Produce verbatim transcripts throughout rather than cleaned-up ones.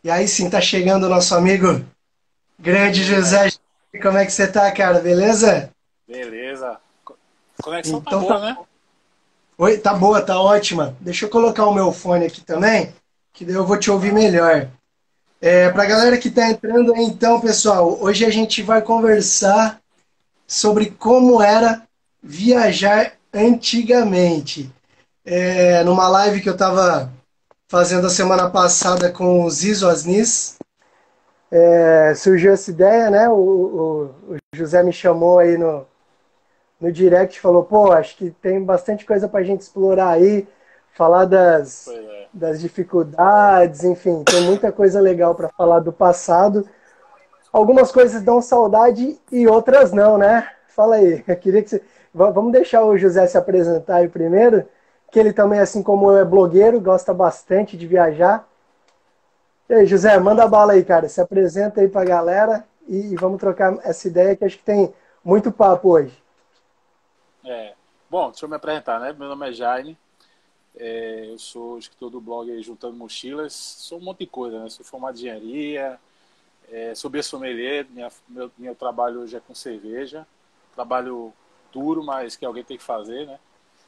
E aí sim, tá chegando o nosso amigo grande E aí, José. Como é que você tá, cara? Beleza? beleza. Co- Conexão tá Então tá. boa, né? Oi, tá boa, tá ótima. Deixa eu colocar o meu fone aqui também, que daí eu vou te ouvir Tá, melhor. É, pra massa. galera que tá entrando aí, então, pessoal, hoje a gente vai conversar sobre como era viajar antigamente. É, numa live que eu tava fazendo a semana passada com o Zizo Asnis, é, surgiu essa ideia, né? O, o, o José me chamou aí no, no direct, falou, pô, acho que tem bastante coisa para a gente explorar aí, falar das, Pois é. das dificuldades, enfim, tem muita coisa legal para falar do passado. Algumas coisas dão saudade e outras não, né? Fala aí, eu queria que você... Vamos deixar o José se apresentar aí primeiro, que ele também, assim como eu, é blogueiro, gosta bastante de viajar. E aí, José, manda Massa. bala aí, cara. Se apresenta aí pra galera e, e vamos trocar essa ideia que acho que tem muito papo hoje. É. Bom, deixa eu me apresentar, né? Meu nome é Jaime. É, eu sou escritor do blog Juntando Mochilas. Sou um monte de coisa, né? Sou formado em engenharia, é, sou beer sommelier. Minha, meu, meu trabalho hoje é com cerveja. Trabalho duro, mas que alguém tem que fazer, né?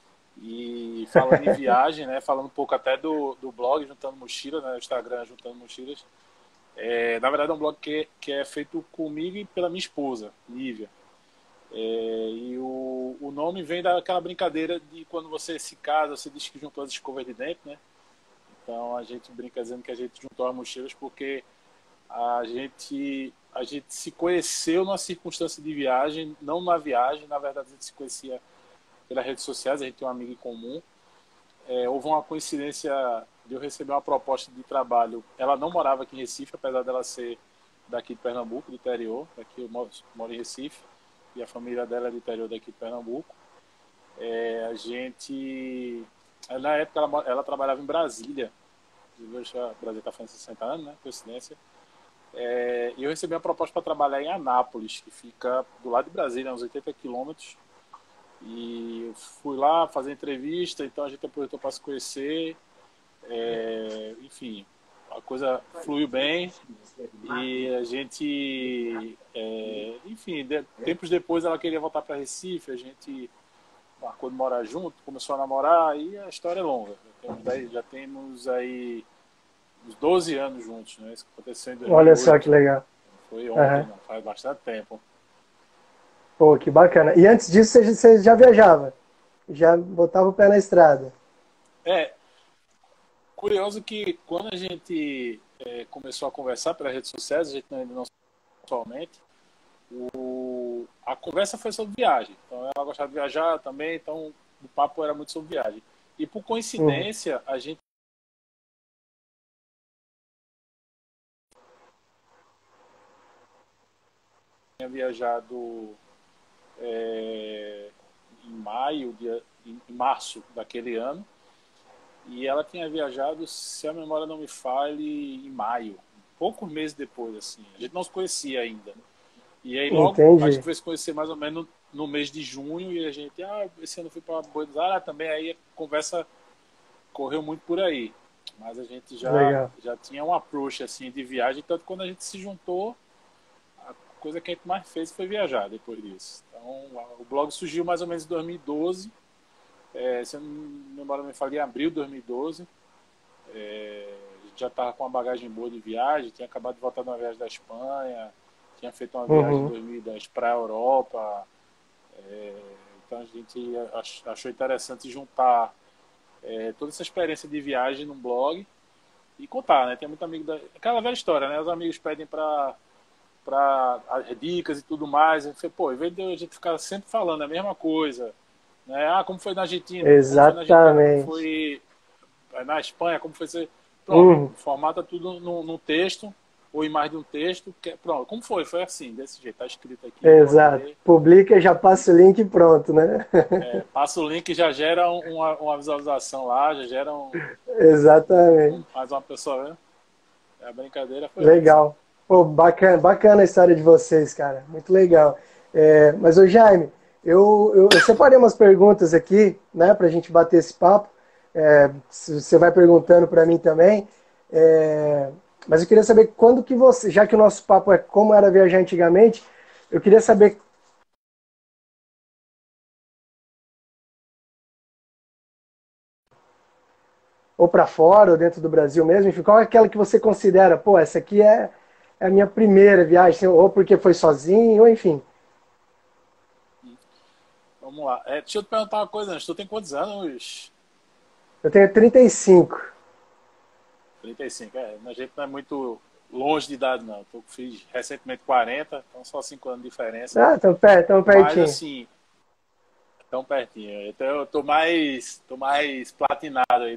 E falando em viagem, né? Falando um pouco até do, do blog Juntando Mochilas, né? O Instagram Juntando Mochilas. É, na verdade, é um blog que, que é feito comigo e pela minha esposa, Nívia. É, e o, o nome vem daquela brincadeira de quando você se casa, você diz que juntou as escovas de dente, né? Então a gente brinca dizendo que a gente juntou as mochilas porque a gente, a gente se conheceu numa circunstância de viagem, não na viagem, na verdade a gente se conhecia pelas redes sociais, a gente tem um amigo em comum. É, houve uma coincidência de eu receber uma proposta de trabalho. Ela não morava aqui em Recife, apesar dela ser daqui de Pernambuco, do interior. Daqui eu moro, moro em Recife e a família dela é do interior daqui de Pernambuco. É, a gente, na época ela, ela trabalhava em Brasília. O Brasil está fazendo sessenta anos, né? Coincidência. É, e eu recebi uma proposta para trabalhar em Anápolis, que fica do lado de Brasília, uns oitenta quilômetros. E eu fui lá fazer entrevista, então a gente aproveitou para se conhecer. É, enfim, a coisa fluiu bem e a gente, é, enfim, de, tempos depois ela queria voltar para Recife, a gente marcou de morar junto, começou a namorar e a história é longa. Já temos, dez, já temos aí uns doze anos juntos, né? Isso aconteceu em Olha só que dois mil e oito, legal. foi ontem, Aham. não, faz bastante tempo. Pô, que bacana. E antes disso, você você já viajava? Já botava o pé na estrada? É, curioso que quando a gente é, começou a conversar pelas redes sociais, a gente ainda não pessoalmente, o, a conversa foi sobre viagem. Então ela gostava de viajar também, então o papo era muito sobre viagem. E por Uhum. coincidência, a gente tinha viajado é, em maio, dia, em março daquele ano, e ela tinha viajado, se a memória não me falhe, em maio, poucos meses depois, assim. A gente não se conhecia ainda. E aí logo a gente Entendi. veio se conhecer mais ou menos no, no mês de junho e a gente, ah, esse ano eu fui para Buenos Aires, ah, também aí a conversa correu muito por aí. Mas a gente já, Legal. já tinha um approach assim de viagem, tanto que quando a gente se juntou, a coisa que a gente mais fez foi viajar depois disso. Então o blog surgiu mais ou menos em dois mil e doze, é, se eu não me lembro, me falei em abril de dois mil e doze. É, a gente já estava com uma bagagem boa de viagem, tinha acabado de voltar de uma viagem da Espanha, tinha feito uma viagem em Uhum. dois mil e dez para a Europa. É, então a gente achou interessante juntar é, toda essa experiência de viagem num blog e contar, né? Tem muito amigo da... Aquela velha história, né? Os amigos pedem para para as dicas e tudo mais. Eu falei, pô, em vez de a gente ficar sempre falando a mesma coisa, né? Ah, como foi na Argentina? Como foi na Argentina? Como Exatamente. foi na Espanha? Como foi ser... Pronto, Uhum. formata tudo num, num texto ou em mais de um texto. Que... Pronto, como foi? Foi assim, desse jeito. Tá escrito aqui, pode Exato. ler. Publica, já passa o link e pronto, né? É, passa o link e já gera uma, uma visualização lá, já gera um, Exatamente. um, mais uma pessoa, né? A brincadeira foi essa. Legal. Pô, bacana, bacana a história de vocês, cara. Muito legal. É, mas, ô Jaime, eu, eu, eu separei umas perguntas aqui, né, pra gente bater esse papo. É, se você vai perguntando para mim também. É, Mas eu queria saber quando que você, já que o nosso papo é como era viajar antigamente, eu queria saber ou para fora ou dentro do Brasil mesmo, enfim, qual é aquela que você considera, pô, essa aqui é, é a minha primeira viagem, ou porque foi sozinho, ou enfim. Vamos lá. É, deixa eu te perguntar uma coisa antes. Tu tem quantos anos? Eu tenho trinta e cinco. Trinta e cinco. É, a gente não é muito longe de idade, não. Eu fiz recentemente quarenta, então só cinco anos de diferença. Ah, tão perto, tão Mas, pertinho. assim, tão pertinho. Então eu tô mais, tô mais platinado aí.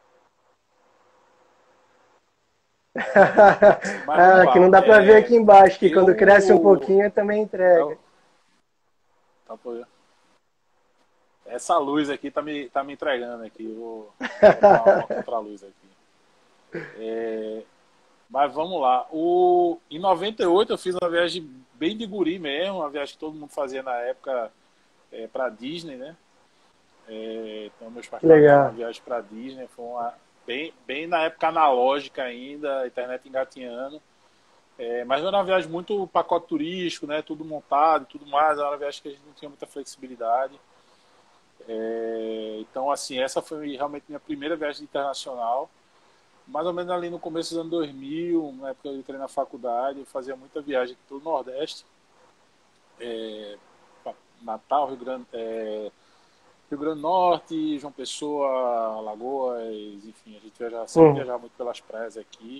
Mas vamos Ah, que não lá. dá para ver É, aqui embaixo, que quando cresce um eu. pouquinho também entrega. eu tá, pô, essa luz aqui tá me, tá me entregando aqui. Eu vou botar uma, uma contraluz aqui. É, mas vamos lá. O, em noventa e oito eu fiz uma viagem bem de guri mesmo, uma viagem que todo mundo fazia na época é, para Disney, né? É, então meus pais pagaram uma Legal. viagem para Disney, foi uma, bem, bem na época analógica ainda, a internet engatinhando. É, mas não era uma viagem muito pacote turístico, né? Tudo montado e tudo mais. Era uma viagem que a gente não tinha muita flexibilidade. É, então, assim, essa foi realmente minha primeira viagem internacional. Mais ou menos ali no começo dos anos dois mil, na época eu entrei na faculdade, eu fazia muita viagem aqui pelo Nordeste. É, Natal, Rio Grande, é, Rio Grande do Norte, João Pessoa, Alagoas, enfim, a gente viaja, sempre Uhum. viajava muito pelas praias aqui.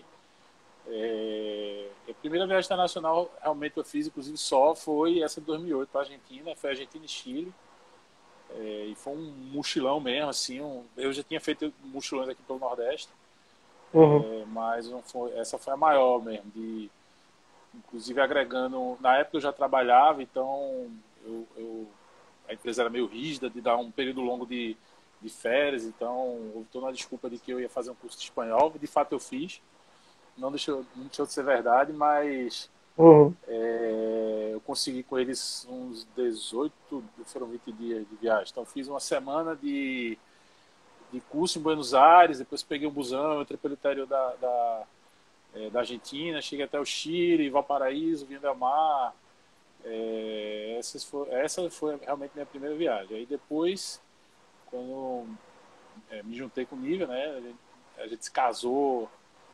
É, a primeira viagem internacional realmente eu fiz, inclusive só, foi essa de dois mil e oito para a Argentina, foi Argentina e Chile. É, e foi um mochilão mesmo, assim, um, eu já tinha feito mochilões aqui pelo Nordeste, Uhum. é, mas não foi, essa foi a maior mesmo, de, inclusive agregando, na época eu já trabalhava, então eu, eu, a empresa era meio rígida de dar um período longo de, de férias, então houve toda uma desculpa de que eu ia fazer um curso de espanhol, de fato eu fiz, não deixou, não deixou de ser verdade, mas Uhum. é, eu consegui com eles uns dezoito, foram vinte dias de viagem. Então fiz uma semana de, de curso em Buenos Aires, depois peguei um busão, entrei pelo interior da, da, é, da Argentina, cheguei até o Chile, Valparaíso, Vinha del Mar. É, essa, foi, essa foi realmente minha primeira viagem. Aí depois, quando é, me juntei com o Nívia, né, a gente, a gente se casou,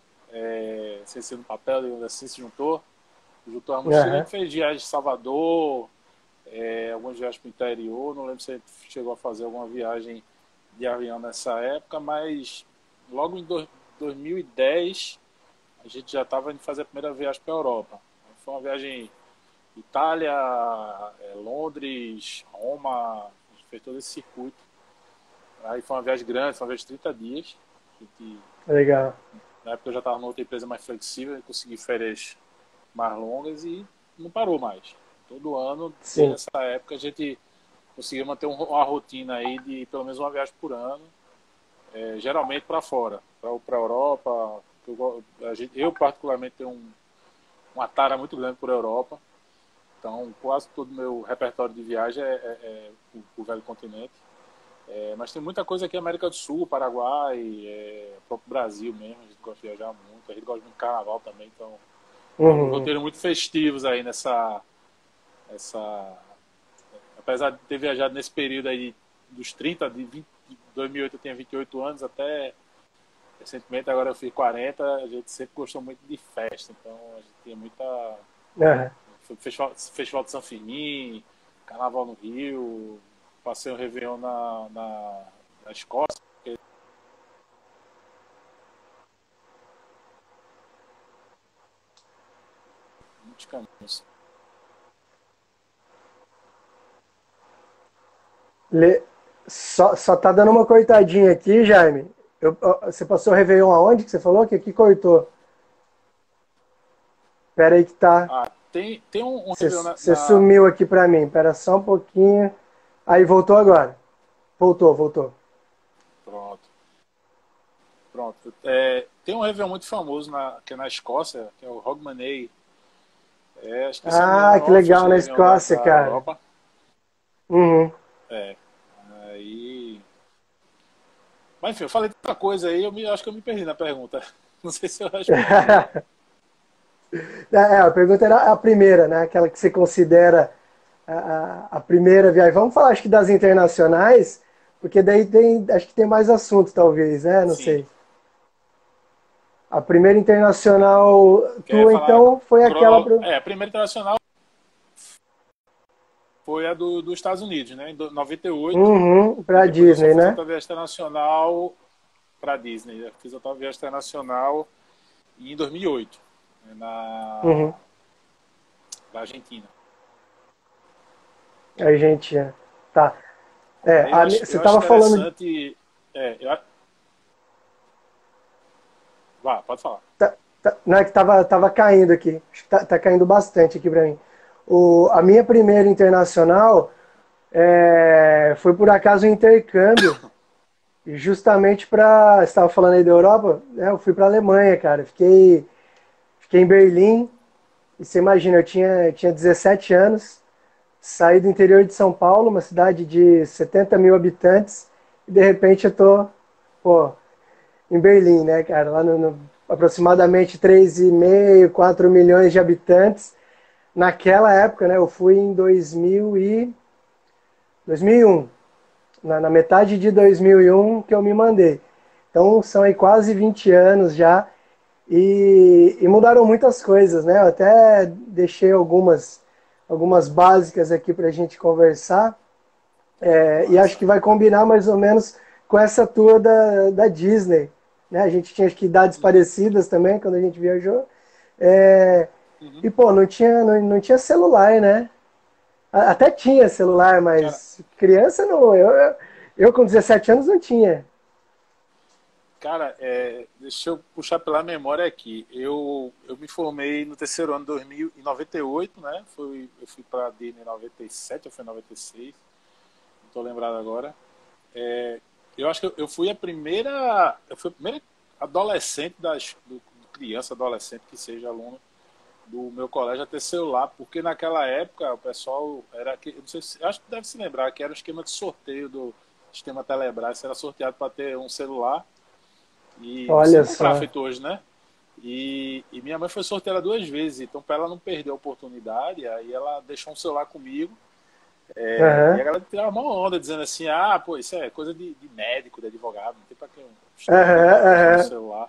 é, sem ser no papel, digamos assim, se juntou. Juntou a mochila, a Uhum. gente fez viagem de Salvador, é, algumas viagens para o interior. Não lembro se a gente chegou a fazer alguma viagem de avião nessa época, mas logo em do, dois mil e dez a gente já estava indo fazer a primeira viagem para a Europa. Foi uma viagem Itália, é, Londres, Roma, a gente fez todo esse circuito. Aí foi uma viagem grande, foi uma viagem de trinta dias. A gente, Legal. na época eu já estava numa outra empresa mais flexível, eu consegui férias mais longas e não parou mais. Todo ano, desde Sim. essa época, a gente conseguiu manter uma rotina aí de pelo menos uma viagem por ano, é, geralmente para fora, para a Europa. Eu, a gente, eu, particularmente, tenho um, uma tara muito grande por Europa, então quase todo o meu repertório de viagem é, é, é o, o velho continente. É, mas tem muita coisa aqui, América do Sul, Paraguai, é, o próprio Brasil mesmo, a gente gosta de viajar muito, a gente gosta muito de carnaval também, então tem um Uhum. roteiro muito festivos aí nessa, essa, apesar de ter viajado nesse período aí dos trinta, de vinte, dois mil e oito eu tinha vinte e oito anos, até recentemente, agora eu fiz quarenta, a gente sempre gostou muito de festa, então a gente tinha muita Uhum. festival, festival de São Firmino, Carnaval no Rio, passei um Réveillon na, na, na Escócia, porque muitos caminhos. Le... Só, só tá dando uma cortadinha aqui, Jaime. Eu, você passou o Réveillon aonde que você falou? Que aqui cortou. Pera aí que tá. Ah, tem, tem um, um Você, Réveillon na, você na... sumiu aqui pra mim. Pera só um pouquinho. Aí voltou agora. Voltou, voltou. Pronto. Pronto. É, tem um Réveillon muito famoso na, que é na Escócia, que é o Hogmanay. É, acho que se não me engano é Ah, o que maior festa legal de na Réveillon da, Escócia, da cara. Europa. Uhum. É. Aí. Mas enfim, eu falei tanta coisa aí, eu me, acho que eu me perdi na pergunta. Não sei se eu respondi. É, a pergunta era a primeira, né? Aquela que você considera a, a, a primeira viagem. Vamos falar, acho que das internacionais, porque daí tem, acho que tem mais assuntos, talvez, né? Não Sim. sei. A primeira internacional Quer tua, falar então, foi aquela cronolo... pro... É, a primeira internacional foi a do, dos Estados Unidos, né? Em noventa e oito. Uhum, E pra depois eu só Disney, fiz né? outra viagem internacional para Disney. Eu fiz outra viagem internacional em dois mil e oito, né, Uhum, na, na Argentina. Argentina. Tá. É, Aí eu a acho, você eu acho tava falando... interessante. É, eu, vá, pode falar. Tá, tá, não é que tava, tava caindo aqui. Acho que tá, tá caindo bastante aqui pra mim. O, a minha primeira internacional é, foi por acaso um intercâmbio. E justamente para. Você estava falando aí da Europa? É, eu fui para a Alemanha, cara. Fiquei, fiquei em Berlim. E você imagina, eu tinha, tinha dezessete anos, saí do interior de São Paulo, uma cidade de setenta mil habitantes, e de repente eu tô, pô, em Berlim, né, cara? Lá no, no aproximadamente três e meio, quatro milhões de habitantes. Naquela época, né, eu fui em dois mil e, dois mil e um, na, na metade de dois mil e um que eu me mandei. Então são aí quase vinte anos já e, e mudaram muitas coisas, né? Eu até deixei algumas, algumas básicas aqui para a gente conversar é, e acho Massa. que vai combinar mais ou menos com essa tour da, da Disney. Né? A gente tinha acho que idades Uhum. parecidas também quando a gente viajou. É, Uhum. e pô, não tinha, não, não tinha celular, né? Até tinha celular, Cara, mas criança não. Eu, eu, eu com dezessete anos não tinha. cara é, deixa eu puxar pela memória aqui. Eu, eu me formei no terceiro ano de dois mil e noventa e oito, né? Fui, eu fui para a Disney em noventa e sete, ou foi em noventa e seis, não estou lembrado agora. É, eu acho que eu, eu fui a primeira, eu fui a primeira adolescente das, do, criança, adolescente que seja aluno do meu colégio a ter celular, porque naquela época o pessoal era que, eu não sei se, acho que deve se lembrar que era um esquema de sorteio do sistema Telebrás, você era sorteado para ter um celular e você Olha não comprava só. feito hoje, né? E, e minha mãe foi sorteada duas vezes, então para ela não perder a oportunidade, aí ela deixou um celular comigo. É, e Aham, a galera tirava uma onda dizendo assim: ah, pô, isso é coisa de, de médico, de advogado, não tem para que um estudante aham, tá usando o aham. celular.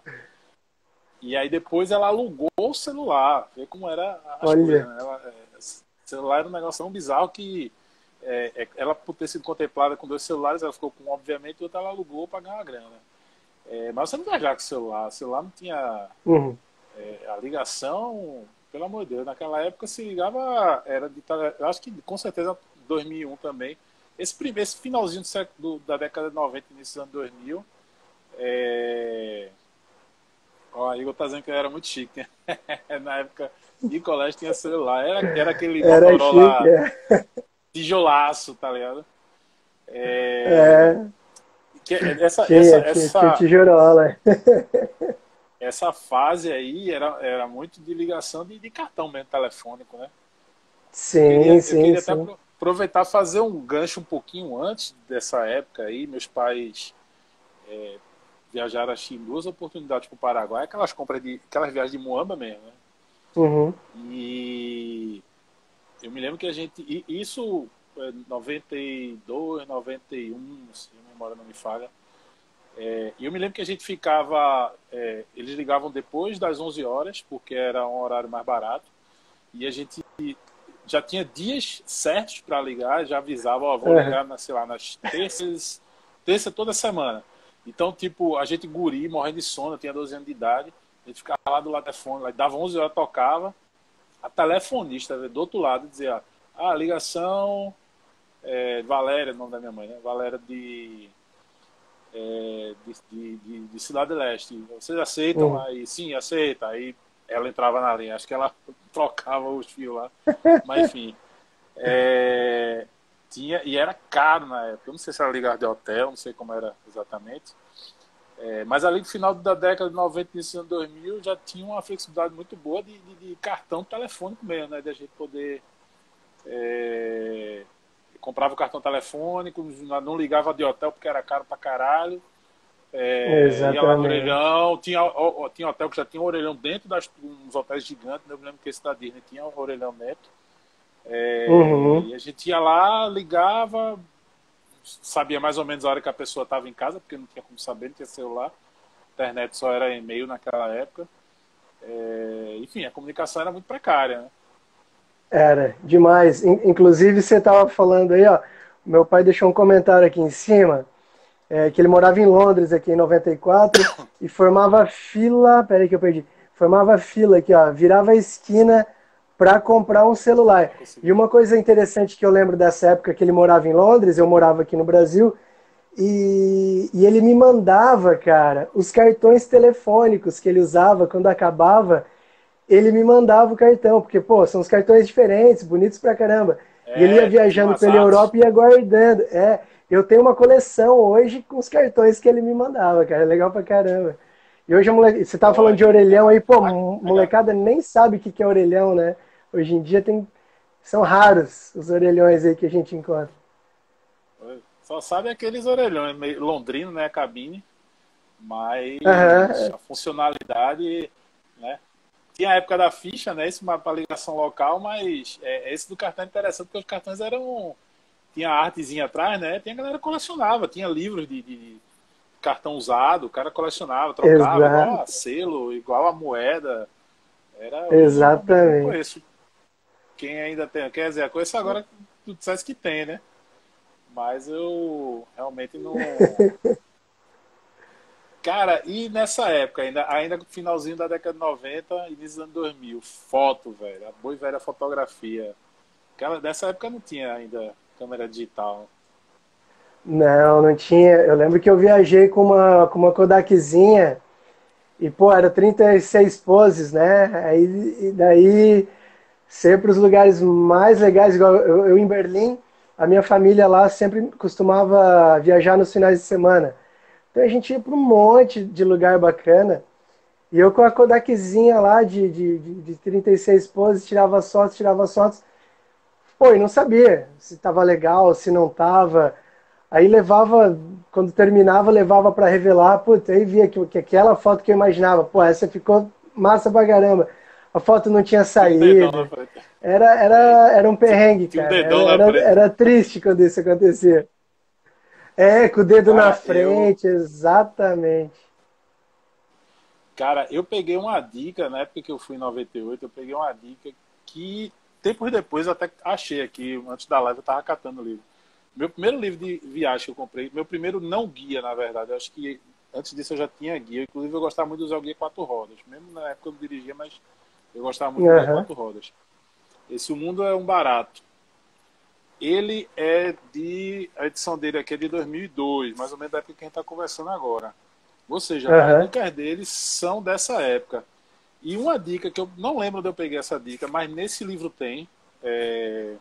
E aí depois ela alugou o celular, vê como era as coisas, Olha. né? Ela, é, celular era um negócio tão bizarro que é, é, ela, por ter sido contemplada com dois celulares, ela ficou com um, obviamente, e outra ela alugou para ganhar uma grana. É, mas você não viajava com o celular, o celular não tinha Uhum. é, a ligação, pelo amor de Deus, naquela época se ligava, era de, eu acho que com certeza dois mil e um também. Esse, primeiro, esse finalzinho do, século- do, da década de noventa, início dos anos dois mil, é... Ó, a Igor tá dizendo que eu era muito chique, né? Na época de colégio tinha celular. Era, era aquele Era chique, Motorola é. tijolaço, tá ligado? É... É, que- essa, essa, tinha, tinha, tinha essa, tijorola. essa fase aí era, era muito de ligação de, de cartão mesmo, telefônico, né? Eu Sim, queria, eu sim, queria até sim. aproveitar e fazer um gancho um pouquinho antes dessa época aí. Meus pais viajaram acho, em duas oportunidades para o Paraguai, aquelas compras de aquelas viagens de muamba mesmo, né? Uhum. E eu me lembro que a gente. E isso é noventa e dois, noventa e um, se a memória não me falha. É, e eu me lembro que a gente ficava. É, eles ligavam depois das onze horas, porque era um horário mais barato. E a gente já tinha dias certos para ligar, já avisava, ó, vou Aham. ligar, na, sei lá, nas terças, terça toda semana. Então, tipo, a gente guri, morrendo de sono, eu tinha doze anos de idade, a gente ficava lá do lado do telefone, lá, dava onze horas, tocava, a telefonista do outro lado dizia, ah, ligação, é, Valéria, o nome da minha mãe, né? Valéria de, é, de, de, de, de Cidade Leste. Vocês aceitam? Uhum. Aí, sim, aceita. Aí ela entrava na linha. Acho que ela trocava os fios lá. Mas, enfim. É, tinha, e era caro na época. Eu não sei se era ligar de hotel, não sei como era exatamente. É, mas ali no final da década de noventa, início dos anos dois mil, já tinha uma flexibilidade muito boa de, de, de cartão telefônico mesmo, né? De a gente poder é, comprava o cartão telefônico, não ligava de hotel porque era caro pra caralho. É, ia lá no Exatamente. orelhão, tinha, ó, ó, tinha hotel que já tinha um orelhão dentro das uns hotéis gigantes, né? Eu me lembro que esse da Disney tinha um orelhão dentro. É, Uhum. e a gente ia lá, ligava, sabia mais ou menos a hora que a pessoa estava em casa, porque não tinha como saber, não tinha celular. A internet só era e-mail naquela época. É, enfim, a comunicação era muito precária, né? Era demais. In- Inclusive, você estava falando aí, ó. Meu pai deixou um comentário aqui em cima, é, que ele morava em Londres aqui em noventa e quatro e formava fila. Peraí que eu perdi. Formava fila aqui, ó. Virava a esquina para comprar um celular. Pra conseguir. E uma coisa interessante que eu lembro dessa época que ele morava em Londres, eu morava aqui no Brasil, e, e ele me mandava, cara, os cartões telefônicos que ele usava quando acabava, ele me mandava o cartão, porque, pô, são os cartões diferentes, bonitos pra caramba. E ele ia É, tinha viajando umas pela artes. Europa e ia guardando. É, eu tenho uma coleção hoje com os cartões que ele me mandava, cara. É legal pra caramba. E hoje a mole... você tava Pô, falando de aí, orelhão cara. aí, pô, A, a, molecada nem sabe o que é orelhão, né? Hoje em dia tem. São raros os orelhões aí que a gente encontra. só sabe aqueles orelhões meio londrino, né? A cabine. Mas Aham, a funcionalidade, né? Tinha a época da ficha, né? Isso para ligação local, mas é, esse do cartão é interessante porque os cartões eram. Tinha artezinha atrás, né? Tinha a galera que colecionava, tinha livros de, de cartão usado, o cara colecionava, trocava, igual exato, a selo, igual a moeda. Era, hoje eu não, não exatamente. conheço quem ainda tem. Quer dizer, eu conheço agora que tu disseste que tem, né? Mas eu realmente não. Cara, e nessa época, ainda, ainda no finalzinho da década de noventa, início dos anos dois mil, foto, velho, a boa e velha fotografia. Cara, nessa época não tinha ainda câmera digital. Não, não tinha. Eu lembro que eu viajei com uma, com uma Kodakzinha e, pô, era trinta e seis poses, né? Aí, e daí, sempre os lugares mais legais, igual eu, eu em Berlim, a minha família lá sempre costumava viajar nos finais de semana. Então a gente ia para um monte de lugar bacana. E eu com a Kodakzinha lá de, de, de, de trinta e seis poses, tirava fotos, tirava fotos. Pô, e não sabia se tava legal, se não tava. Aí levava, quando terminava, levava para revelar. Putz, aí via que, que aquela foto que eu imaginava, pô, essa ficou massa pra caramba. A foto não tinha Tinha um dedão na saído. frente. Era, Eita. era, era um Tinha, perrengue, tinha um cara. dedão Era, na era, frente. era triste quando isso acontecia. É, com o dedo na Cara, eu. frente, exatamente. Cara, eu peguei uma dica, na época que eu fui em noventa e oito, eu peguei uma dica que tempos depois eu até achei aqui, antes da live eu tava catando o livro. Meu primeiro livro de viagem que eu comprei, meu primeiro não guia, na verdade, eu acho que antes disso eu já tinha guia, inclusive eu gostava muito de usar o guia quatro rodas, mesmo na época eu não dirigia, mas eu gostava muito do guia Aham, quatro rodas. Esse O Mundo é um Barato. Ele é de. A edição dele aqui é de dois mil e dois, mais ou menos da época que a gente está conversando agora. Ou seja, as aham. dicas dele são dessa época. E uma dica que eu não lembro de eu peguei essa dica, mas nesse livro tem. É...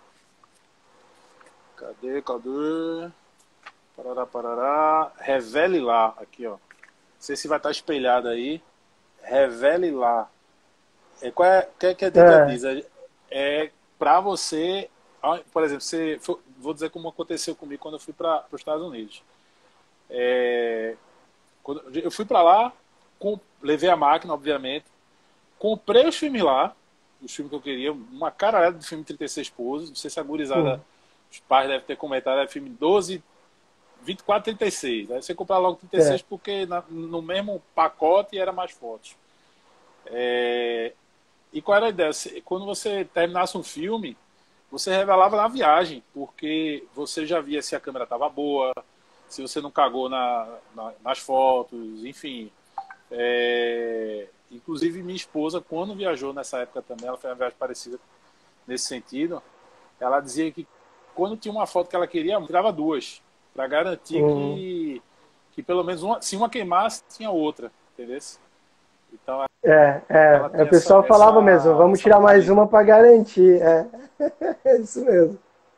Cadê, cadê? Parará, parará. Revele lá. Aqui, ó. Não sei se vai estar espelhado aí. Revele lá. É, qual é, que, é que a dica É, diz? É, é para você, por exemplo, você, vou dizer como aconteceu comigo quando eu fui para os Estados Unidos. É, quando, eu fui para lá, com, levei a máquina, obviamente, comprei os filmes lá, os filmes que eu queria, uma caralhada de filme trinta e seis poses, não sei se a gurizada, hum, os pais devem ter comentado, é filme doze, vinte e quatro, trinta e seis. Aí você comprar logo trinta e seis é, porque na, no mesmo pacote era mais fotos. É, e qual era a ideia? Quando você terminasse um filme, você revelava na viagem, porque você já via se a câmera estava boa, se você não cagou na, na, nas fotos, enfim. É... Inclusive, minha esposa, quando viajou nessa época também, ela fez uma viagem parecida nesse sentido, ela dizia que quando tinha uma foto que ela queria, tirava duas, para garantir hum. que, que pelo menos uma, se uma queimasse, tinha outra, entendeu? Então, É, ela é, é, o tinha essa, pessoal falava mesmo, essa, vamos essa tirar mais magia. uma para garantir. É, é isso mesmo.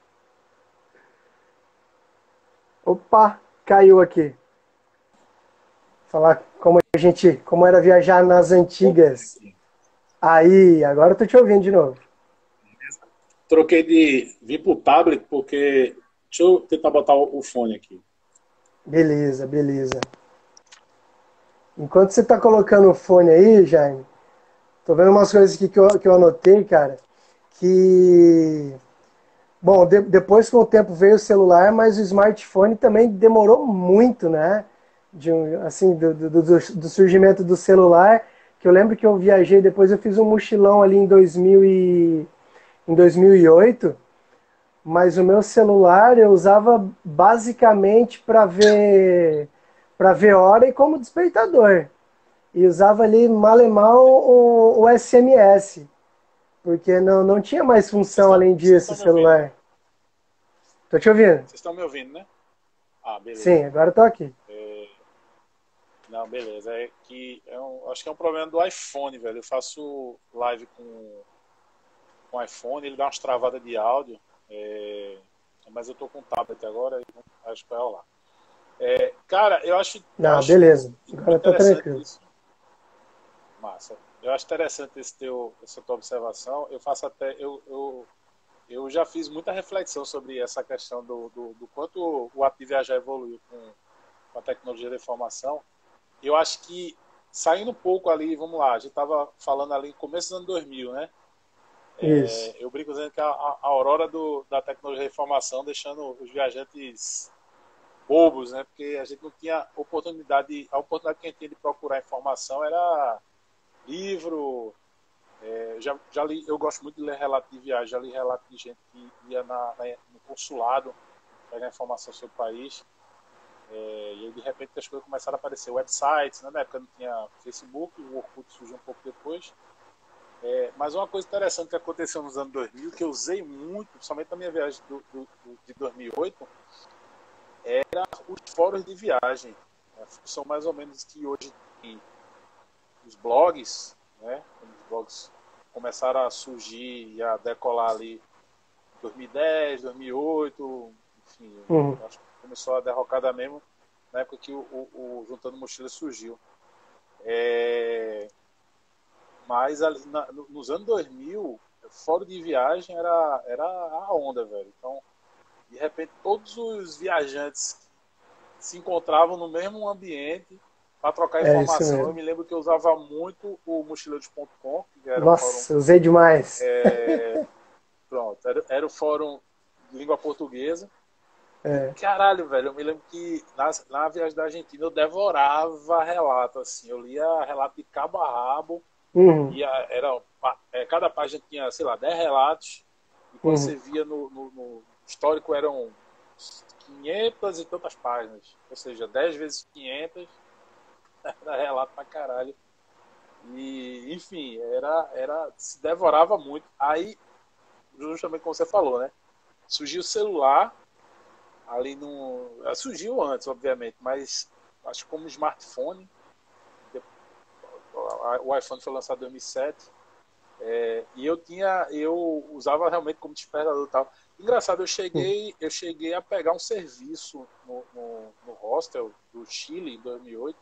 Opa, caiu aqui. Falar como a gente, como era viajar nas antigas. Aí, agora eu tô te ouvindo de novo. Troquei de. Vim pro tablet porque. Deixa eu tentar botar o fone aqui. Beleza, beleza. Enquanto você tá colocando o fone aí, Jaime, tô vendo umas coisas aqui que eu, que eu anotei, cara, que... Bom, de- depois com o tempo veio o celular, mas o smartphone também demorou muito, né? De, um- assim, do, do, do- do surgimento do celular, que eu lembro que eu viajei, depois eu fiz um mochilão ali em dois mil e, em dois mil e oito, mas o meu celular eu usava basicamente para ver para ver hora e como despertador. E usava ali mal e mal o, o S M S, porque não, não tinha mais Vocês função estão além vocês disso, estão me ouvindo, celular. né? Tô te ouvindo? Vocês estão me ouvindo, né? Ah, Sim, beleza. agora eu tô aqui. É, não, beleza. É que é um, acho que é um problema do iPhone, velho. Eu faço live com, com iPhone, ele dá umas travadas de áudio. É, mas eu tô com o tablet agora e não acho que vai rolar. É, cara, eu acho, eu Não, acho beleza. Agora tá interessante tranquilo. isso. Massa. Eu acho interessante esse teu, essa tua observação. Eu faço até. Eu, eu, eu já fiz muita reflexão sobre essa questão do, do, do quanto o ato de viajar evoluiu com, com a tecnologia da informação. Eu acho que, saindo um pouco ali, vamos lá, a gente estava falando ali no começo dos anos dois mil, né? Isso. É, eu brinco dizendo que a, a aurora do, da tecnologia da informação deixando os viajantes bobos, né? Porque a gente não tinha oportunidade, a oportunidade que a gente tinha de procurar informação era livro. É, já, já li, eu gosto muito de ler relato de viagem, já li relato de gente que ia na, na, no consulado pegar informação sobre o país. É, e aí, de repente, as coisas começaram a aparecer websites, né? Na época não tinha Facebook, o Orkut surgiu um pouco depois. É, mas uma coisa interessante que aconteceu nos anos dois mil, que eu usei muito, principalmente na minha viagem do, do, do, de dois mil e oito, era os fóruns de viagem. Né? São mais ou menos que hoje tem os blogs, né? Os blogs começaram a surgir e a decolar ali em dois mil e dez, dois mil e oito, enfim, Uhum. acho que começou a derrocada mesmo na época que o, o, o Juntando Mochila surgiu. É, mas ali na, nos anos dois mil, fórum de viagem era, era a onda, velho. Então, de repente, todos os viajantes se encontravam no mesmo ambiente para trocar É isso informação. Eu mesmo. me lembro que eu usava muito o mochileiros ponto com, que era um fórum. Nossa, usei demais. É, pronto, era, era o fórum de língua portuguesa. E É. caralho, velho, eu me lembro que na, na viagem da Argentina eu devorava relato, assim. Eu lia relato de cabo a rabo. Uhum. E a, era, é, cada página tinha, sei lá, dez relatos. E quando Uhum. você via no, no, no histórico eram quinhentas e tantas páginas. Ou seja, dez vezes quinhentas era relato pra caralho. E, enfim, era, era, se devorava muito. Aí, justamente como você falou, né? Surgiu o celular, ali no. Surgiu antes, obviamente, mas acho que como smartphone. O iPhone foi lançado em dois mil e sete. É, e eu tinha, eu usava realmente como despertador e tal. Engraçado, eu Uhum. cheguei, eu cheguei a pegar um serviço no, no, no hostel do Chile em dois mil e oito,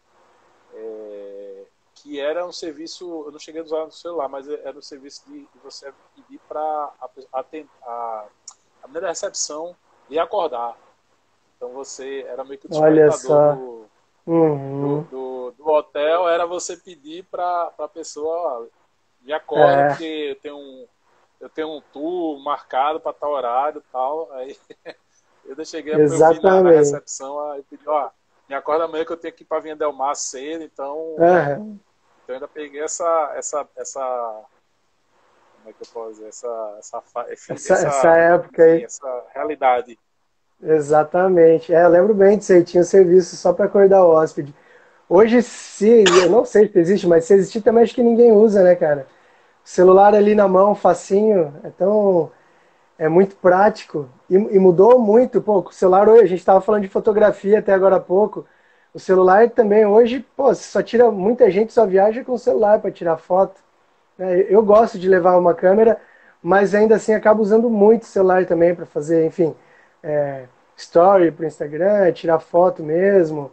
é, que era um serviço, eu não cheguei a usar no celular, mas era um serviço de, de você pedir para a, a, a, a menina da recepção lhe acordar. Então você era meio que o Olha despertador só. do, do, Uhum. do, do hotel, era você pedir para a pessoa me acorda É, porque eu tenho um, eu tenho um tour marcado para tal horário e tal. Aí eu cheguei, eu vi na, na exatamente. recepção, aí pedi, ó, me acorda amanhã que eu tenho que ir para Vinha Del Mar cedo, então Uhum. eu ainda peguei essa, essa, essa, como é que eu posso dizer, essa, essa, Essa, essa essa, época enfim, aí. essa realidade. Exatamente. É, eu lembro bem disso aí. Tinha um serviço só para acordar o hóspede. Hoje, se, eu não sei se existe, mas se existir também acho que ninguém usa, né, cara? Celular ali na mão, facinho, é tão, é muito prático e, e mudou muito. Pô, o celular hoje, a gente estava falando de fotografia até agora há pouco. O celular também hoje, pô, só tira, muita gente só viaja com o celular para tirar foto. Né? Eu gosto de levar uma câmera, mas ainda assim acabo usando muito o celular também para fazer, enfim, é, story para o Instagram, tirar foto mesmo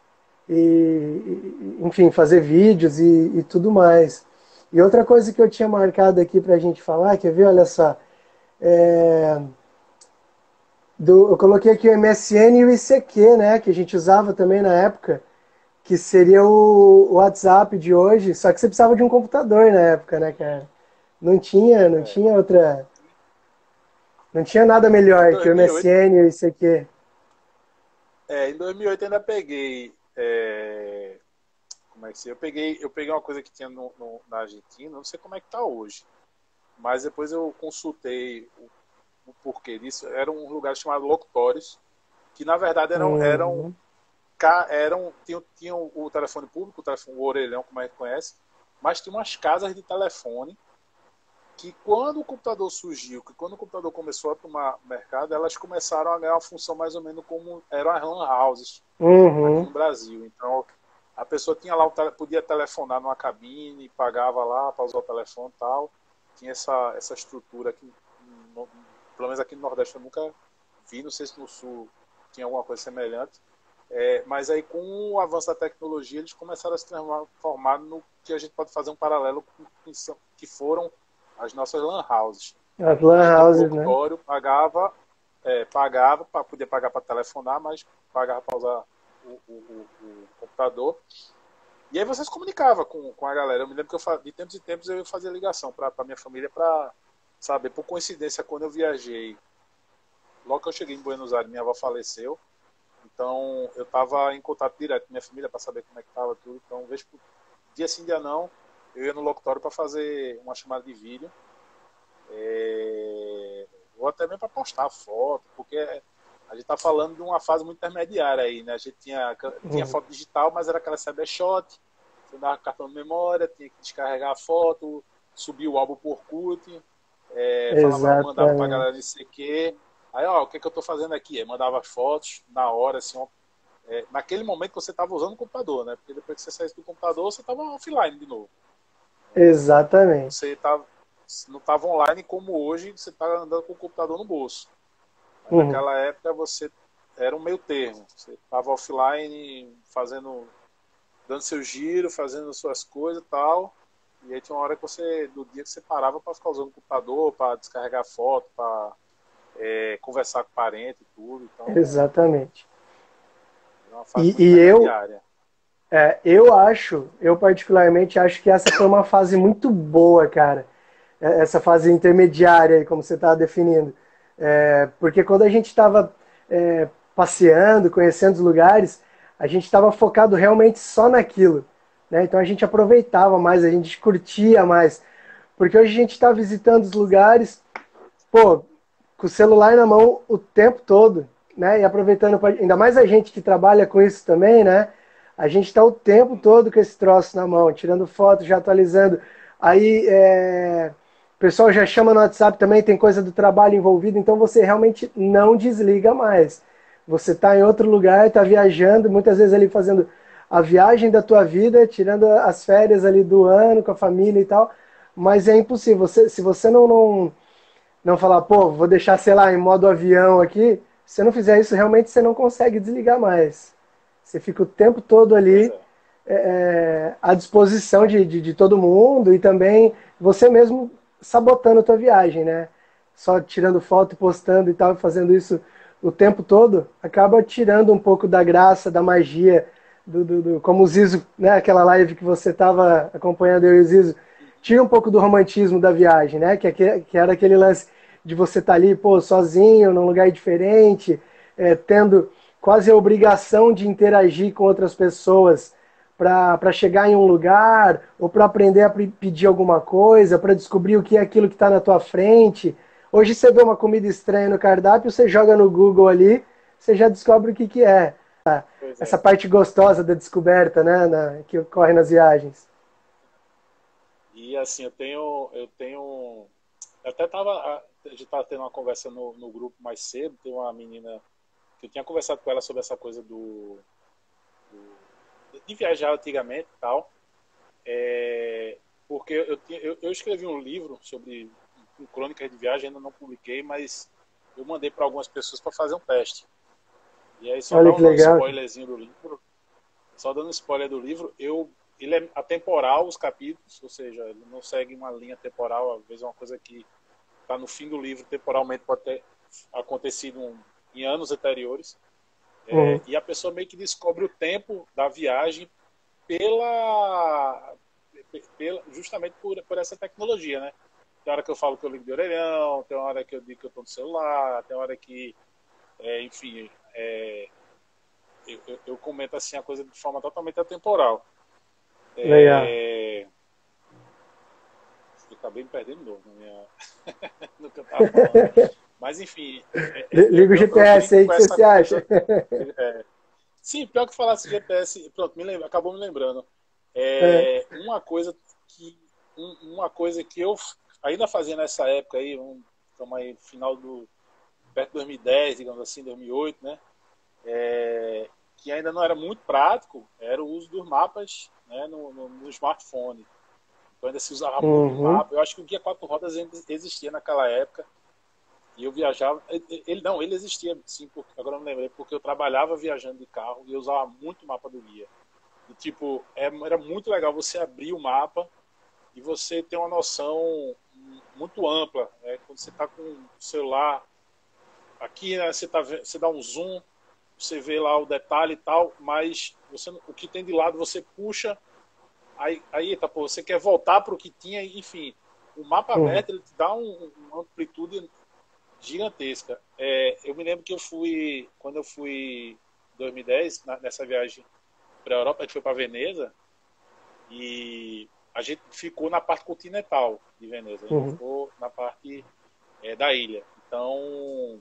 e, enfim, fazer vídeos e, e tudo mais. E outra coisa que eu tinha marcado aqui para a gente falar, quer ver? Olha só, é, do, eu coloquei aqui o M S N e o I C Q, né, que a gente usava também na época, que seria o WhatsApp de hoje, só que você precisava de um computador na época, né, cara? Não tinha, não É. tinha outra, não tinha nada Em melhor que o dois mil e oito, M S N e isso aqui. é, em dois mil e oito ainda peguei, é, como é que se eu peguei, eu peguei uma coisa que tinha no, no, na Argentina, não sei como é que tá hoje, mas depois eu consultei o, o porquê disso. Era um lugar chamado Locutórios, que na verdade eram eram Uhum. eram tinham, tinham o telefone público, o telefone o orelhão, como a gente conhece, mas tinha umas casas de telefone que quando o computador surgiu, que quando o computador começou a tomar mercado, elas começaram a ganhar uma função mais ou menos como eram as lan houses aqui Uhum. no Brasil. Então, a pessoa tinha lá, podia telefonar numa cabine, pagava lá para usar o telefone e tal. Tinha essa, essa estrutura que, no, pelo menos aqui no Nordeste, eu nunca vi, não sei se no Sul tinha alguma coisa semelhante. É, mas aí, com o avanço da tecnologia, eles começaram a se transformar no que a gente pode fazer um paralelo com que foram as nossas lan houses. As A lan gente ia pro houses, né? locutório, pagava, é, pagava para poder pagar para telefonar, mas pagava para usar o, o, o, o computador. E aí você se comunicava com, com a galera. Eu me lembro que eu, de tempos em tempos eu fazia ligação para minha família para saber. Por coincidência, quando eu viajei, logo que eu cheguei em Buenos Aires, minha avó faleceu. Então eu estava em contato direto com minha família para saber como é que estava tudo. Então, vez por dia sim, dia não, eu ia no locutório para fazer uma chamada de vídeo. É... Ou até mesmo para postar foto, porque a gente está falando de uma fase muito intermediária aí, né? A gente tinha, tinha Uhum. foto digital, mas era aquela C B shot, você dava cartão de memória, tinha que descarregar a foto, subir o álbum por Orkut, é, falava, mandava para a galera Exatamente. de C Q. Aí, ó, o que, é que eu estou fazendo aqui? Aí mandava as fotos na hora, assim, ó, é, naquele momento que você estava usando o computador, né? Porque depois que você saísse do computador, você estava offline de novo. Exatamente. Você tava, não estava online como hoje, você está andando com o computador no bolso. Mas Uhum. naquela época você era um meio termo. Você estava offline, fazendo, dando seu giro, fazendo suas coisas e tal. E aí tinha uma hora que você, do dia que você parava para ficar usando o computador, para descarregar foto, para é, conversar com parente e tudo. Então, Exatamente. é uma fase E, muito e eu, intermediária. é, eu acho, eu particularmente acho que essa foi uma fase muito boa, cara. É, essa fase intermediária, aí, como você está definindo. É, porque quando a gente estava é, passeando, conhecendo os lugares, a gente estava focado realmente só naquilo. Né? Então a gente aproveitava mais, a gente curtia mais. Porque hoje a gente está visitando os lugares, pô, com o celular na mão o tempo todo, né? E aproveitando, pra, ainda mais a gente que trabalha com isso também, né? A gente está o tempo todo com esse troço na mão, tirando foto, já atualizando. Aí é, o pessoal já chama no WhatsApp também, tem coisa do trabalho envolvida, então você realmente não desliga mais. Você está em outro lugar, está viajando, muitas vezes ali fazendo a viagem da tua vida, tirando as férias ali do ano com a família e tal, mas é impossível. Você, se você não, não não falar, pô, vou deixar, sei lá, em modo avião aqui. Se você não fizer isso, realmente você não consegue desligar mais. Você fica o tempo todo Pois ali é. é, à disposição de, de, de todo mundo e também você mesmo sabotando a tua viagem, né? Só tirando foto e postando e tal, fazendo isso o tempo todo, acaba tirando um pouco da graça, da magia, do, do, do como o Zizo, né? Aquela live que você estava acompanhando eu e o Zizo, tira um pouco do romantismo da viagem, né? Que, que era aquele lance de você estar tá ali, pô, sozinho, num lugar diferente, é, tendo quase a obrigação de interagir com outras pessoas para chegar em um lugar, ou para aprender a pedir alguma coisa, para descobrir o que é aquilo que está na tua frente. Hoje você vê uma comida estranha no cardápio, você joga no Google ali, você já descobre o que, que é. Pois Essa é. parte gostosa da descoberta, né, na, que ocorre nas viagens. E assim, eu tenho, eu tenho, eu até tava, a gente tava tendo uma conversa no, no grupo mais cedo, tem uma menina que eu tinha conversado com ela sobre essa coisa do, do de viajar antigamente e tal, é, porque eu, tinha, eu, eu escrevi um livro sobre um, crônicas de viagem, ainda não publiquei, mas eu mandei para algumas pessoas para fazer um teste. E aí, só Olha dando que um legal. spoilerzinho do livro, só dando spoiler do livro, eu, ele é atemporal, os capítulos, ou seja, ele não segue uma linha temporal, às vezes é uma coisa que está no fim do livro, temporalmente pode ter acontecido um, em anos anteriores. É, uhum. E a pessoa meio que descobre o tempo da viagem pela, pela justamente por, por essa tecnologia, né? Tem hora que eu falo que eu ligo de orelhão, tem hora que eu digo que eu estou no celular, tem hora que, é, enfim, é, eu, eu, eu comento assim a coisa de forma totalmente atemporal. É, eu acabei me perdendo de novo na minha... no que eu estava falando. Mas, enfim... É, Liga o G P S aí, o que você se acha? É, sim, pior que falar esse G P S, pronto, me lembra, acabou me lembrando. É, é. Uma coisa que um, uma coisa que eu ainda fazia nessa época aí, um, aí final do perto de dois mil e dez, digamos assim, dois mil e oito, né? É, que ainda não era muito prático, era o uso dos mapas, né, no, no, no smartphone. Então ainda se usava uhum. muito mapa. Eu acho que o guia quatro rodas existia naquela época. E eu viajava, ele não, ele existia sim, porque, agora eu não lembrei, porque eu trabalhava viajando de carro e eu usava muito mapa do guia. E tipo, era muito legal você abrir o mapa e você ter uma noção muito ampla, né? Quando você está com o celular aqui, né, você, tá, você dá um zoom, você vê lá o detalhe e tal, mas você, o que tem de lado você puxa, aí, aí tá, pô, você quer voltar para o que tinha, enfim, o mapa uhum. aberto ele te dá um, uma amplitude gigantesca. É, eu me lembro que eu fui, quando eu fui em dois mil e dez, na, nessa viagem para a Europa, a gente foi para Veneza e a gente ficou na parte continental de Veneza, a gente uhum. ficou na parte é, da ilha. Então,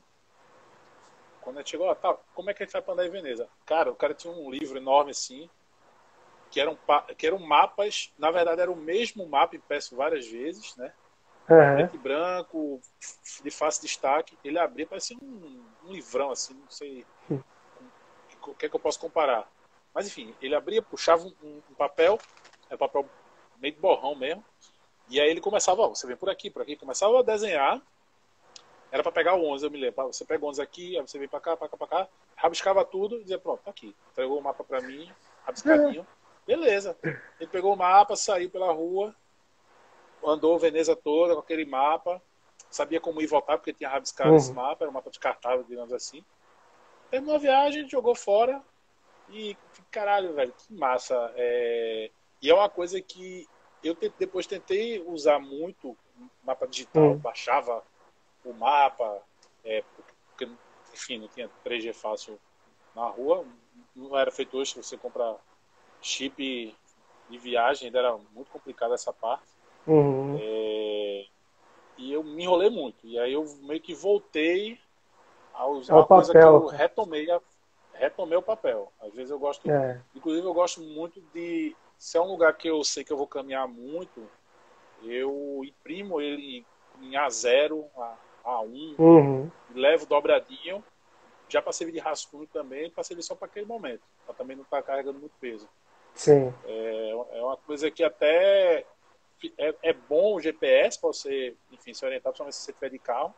quando a gente chegou, ah, tá, como é que a gente vai para andar em Veneza? Cara, o cara tinha um livro enorme assim, que eram, que eram mapas, na verdade era o mesmo mapa impresso várias vezes, né? Uhum. Preto e branco, de fácil destaque. Ele abria, parecia um, um livrão, assim, não sei uhum. o que é que eu posso comparar. Mas enfim, ele abria, puxava um, um papel, é um papel meio de borrão mesmo, e aí ele começava, ó, você vem por aqui, por aqui, começava a desenhar. Era para pegar o onze, eu me lembro. Você pega o onze aqui, aí você vem para cá, para cá, para cá, rabiscava tudo e dizia, pronto, tá aqui. Entregou o mapa para mim, rabiscadinho. Beleza. Ele pegou o mapa, saiu pela rua, andou Veneza toda com aquele mapa, sabia como ir voltar, porque tinha rabiscado uhum. esse mapa, era um mapa descartável, digamos assim. Terminou a viagem, jogou fora e, caralho, velho, que massa. É... E é uma coisa que eu depois tentei usar muito, mapa digital, uhum. baixava o mapa, é, porque, enfim, não tinha três G fácil na rua, não era feito hoje, você comprar chip de viagem, ainda era muito complicado essa parte. Uhum. É, e eu me enrolei muito, e aí eu meio que voltei a usar uma coisa que eu retomei, a, retomei o papel. Às vezes eu gosto, é. inclusive eu gosto muito de, se é um lugar que eu sei que eu vou caminhar muito, eu imprimo ele em A zero, a A um, uhum. levo dobradinho, já para servir de rascunho também, para servir só para aquele momento, para também não estar tá carregando muito peso. Sim. É, é uma coisa que até é, é bom o G P S para você, enfim, se orientar, principalmente se você estiver de carro,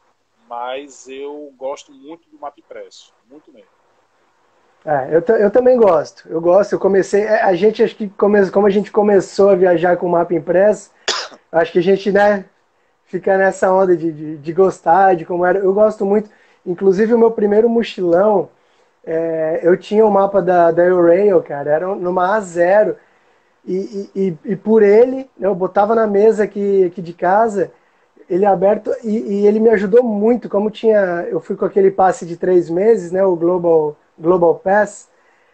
mas eu gosto muito do mapa impresso, muito mesmo. É, eu, eu também gosto, eu gosto, eu comecei, a gente acho que come, como a gente começou a viajar com o mapa impresso, acho que a gente, né, fica nessa onda de, de, de gostar, de como era. Eu gosto muito. Inclusive, o meu primeiro mochilão, é, eu tinha o um mapa da, da Eurail, cara, era numa A zero. E, e, e por ele, eu botava na mesa aqui, aqui de casa, ele aberto, e, e ele me ajudou muito. Como tinha, eu fui com aquele passe de três meses, né, o Global, Global Pass,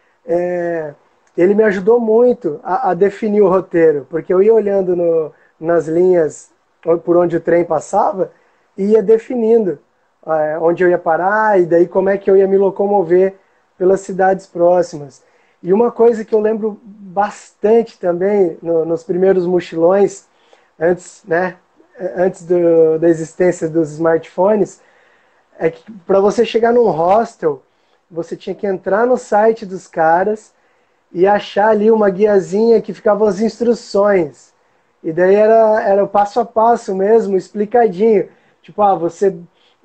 é, ele me ajudou muito a, a definir o roteiro, porque eu ia olhando no, nas linhas por onde o trem passava, e ia definindo é, onde eu ia parar, e daí como é que eu ia me locomover pelas cidades próximas. E uma coisa que eu lembro bastante também no, nos primeiros mochilões, antes, né, antes do, da existência dos smartphones, é que para você chegar num hostel, você tinha que entrar no site dos caras e achar ali uma guiazinha que ficavam as instruções. E daí era, era o passo a passo mesmo, explicadinho. Tipo, ah, você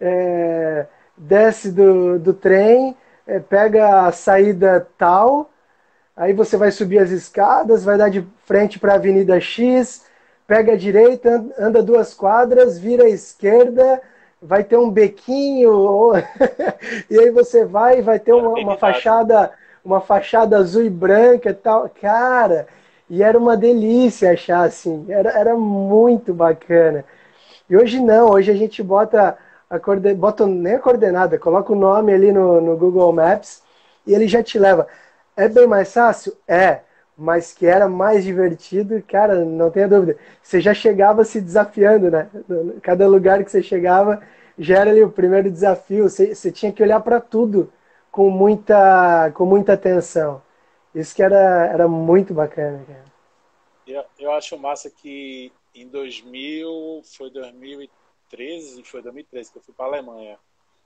é, desce do, do trem, é, pega a saída tal, aí você vai subir as escadas, vai dar de frente para a Avenida X, pega a direita, anda duas quadras, vira à esquerda, vai ter um bequinho, ou... e aí você vai e vai ter uma, uma fachada, uma fachada azul e branca e tal. Cara, e era uma delícia achar assim, era, era muito bacana. E hoje não, hoje a gente bota, a coorden... bota nem a coordenada, coloca o nome ali no, no Google Maps e ele já te leva. É bem mais fácil? É, mas que era mais divertido, cara, não tenha dúvida. Você já chegava se desafiando, né? Cada lugar que você chegava já era ali o primeiro desafio. Você, você tinha que olhar para tudo com muita, com muita atenção. Isso que era, era muito bacana, cara. Eu, eu acho massa que em dois mil, foi dois mil e treze, foi dois mil e treze que eu fui para a Alemanha.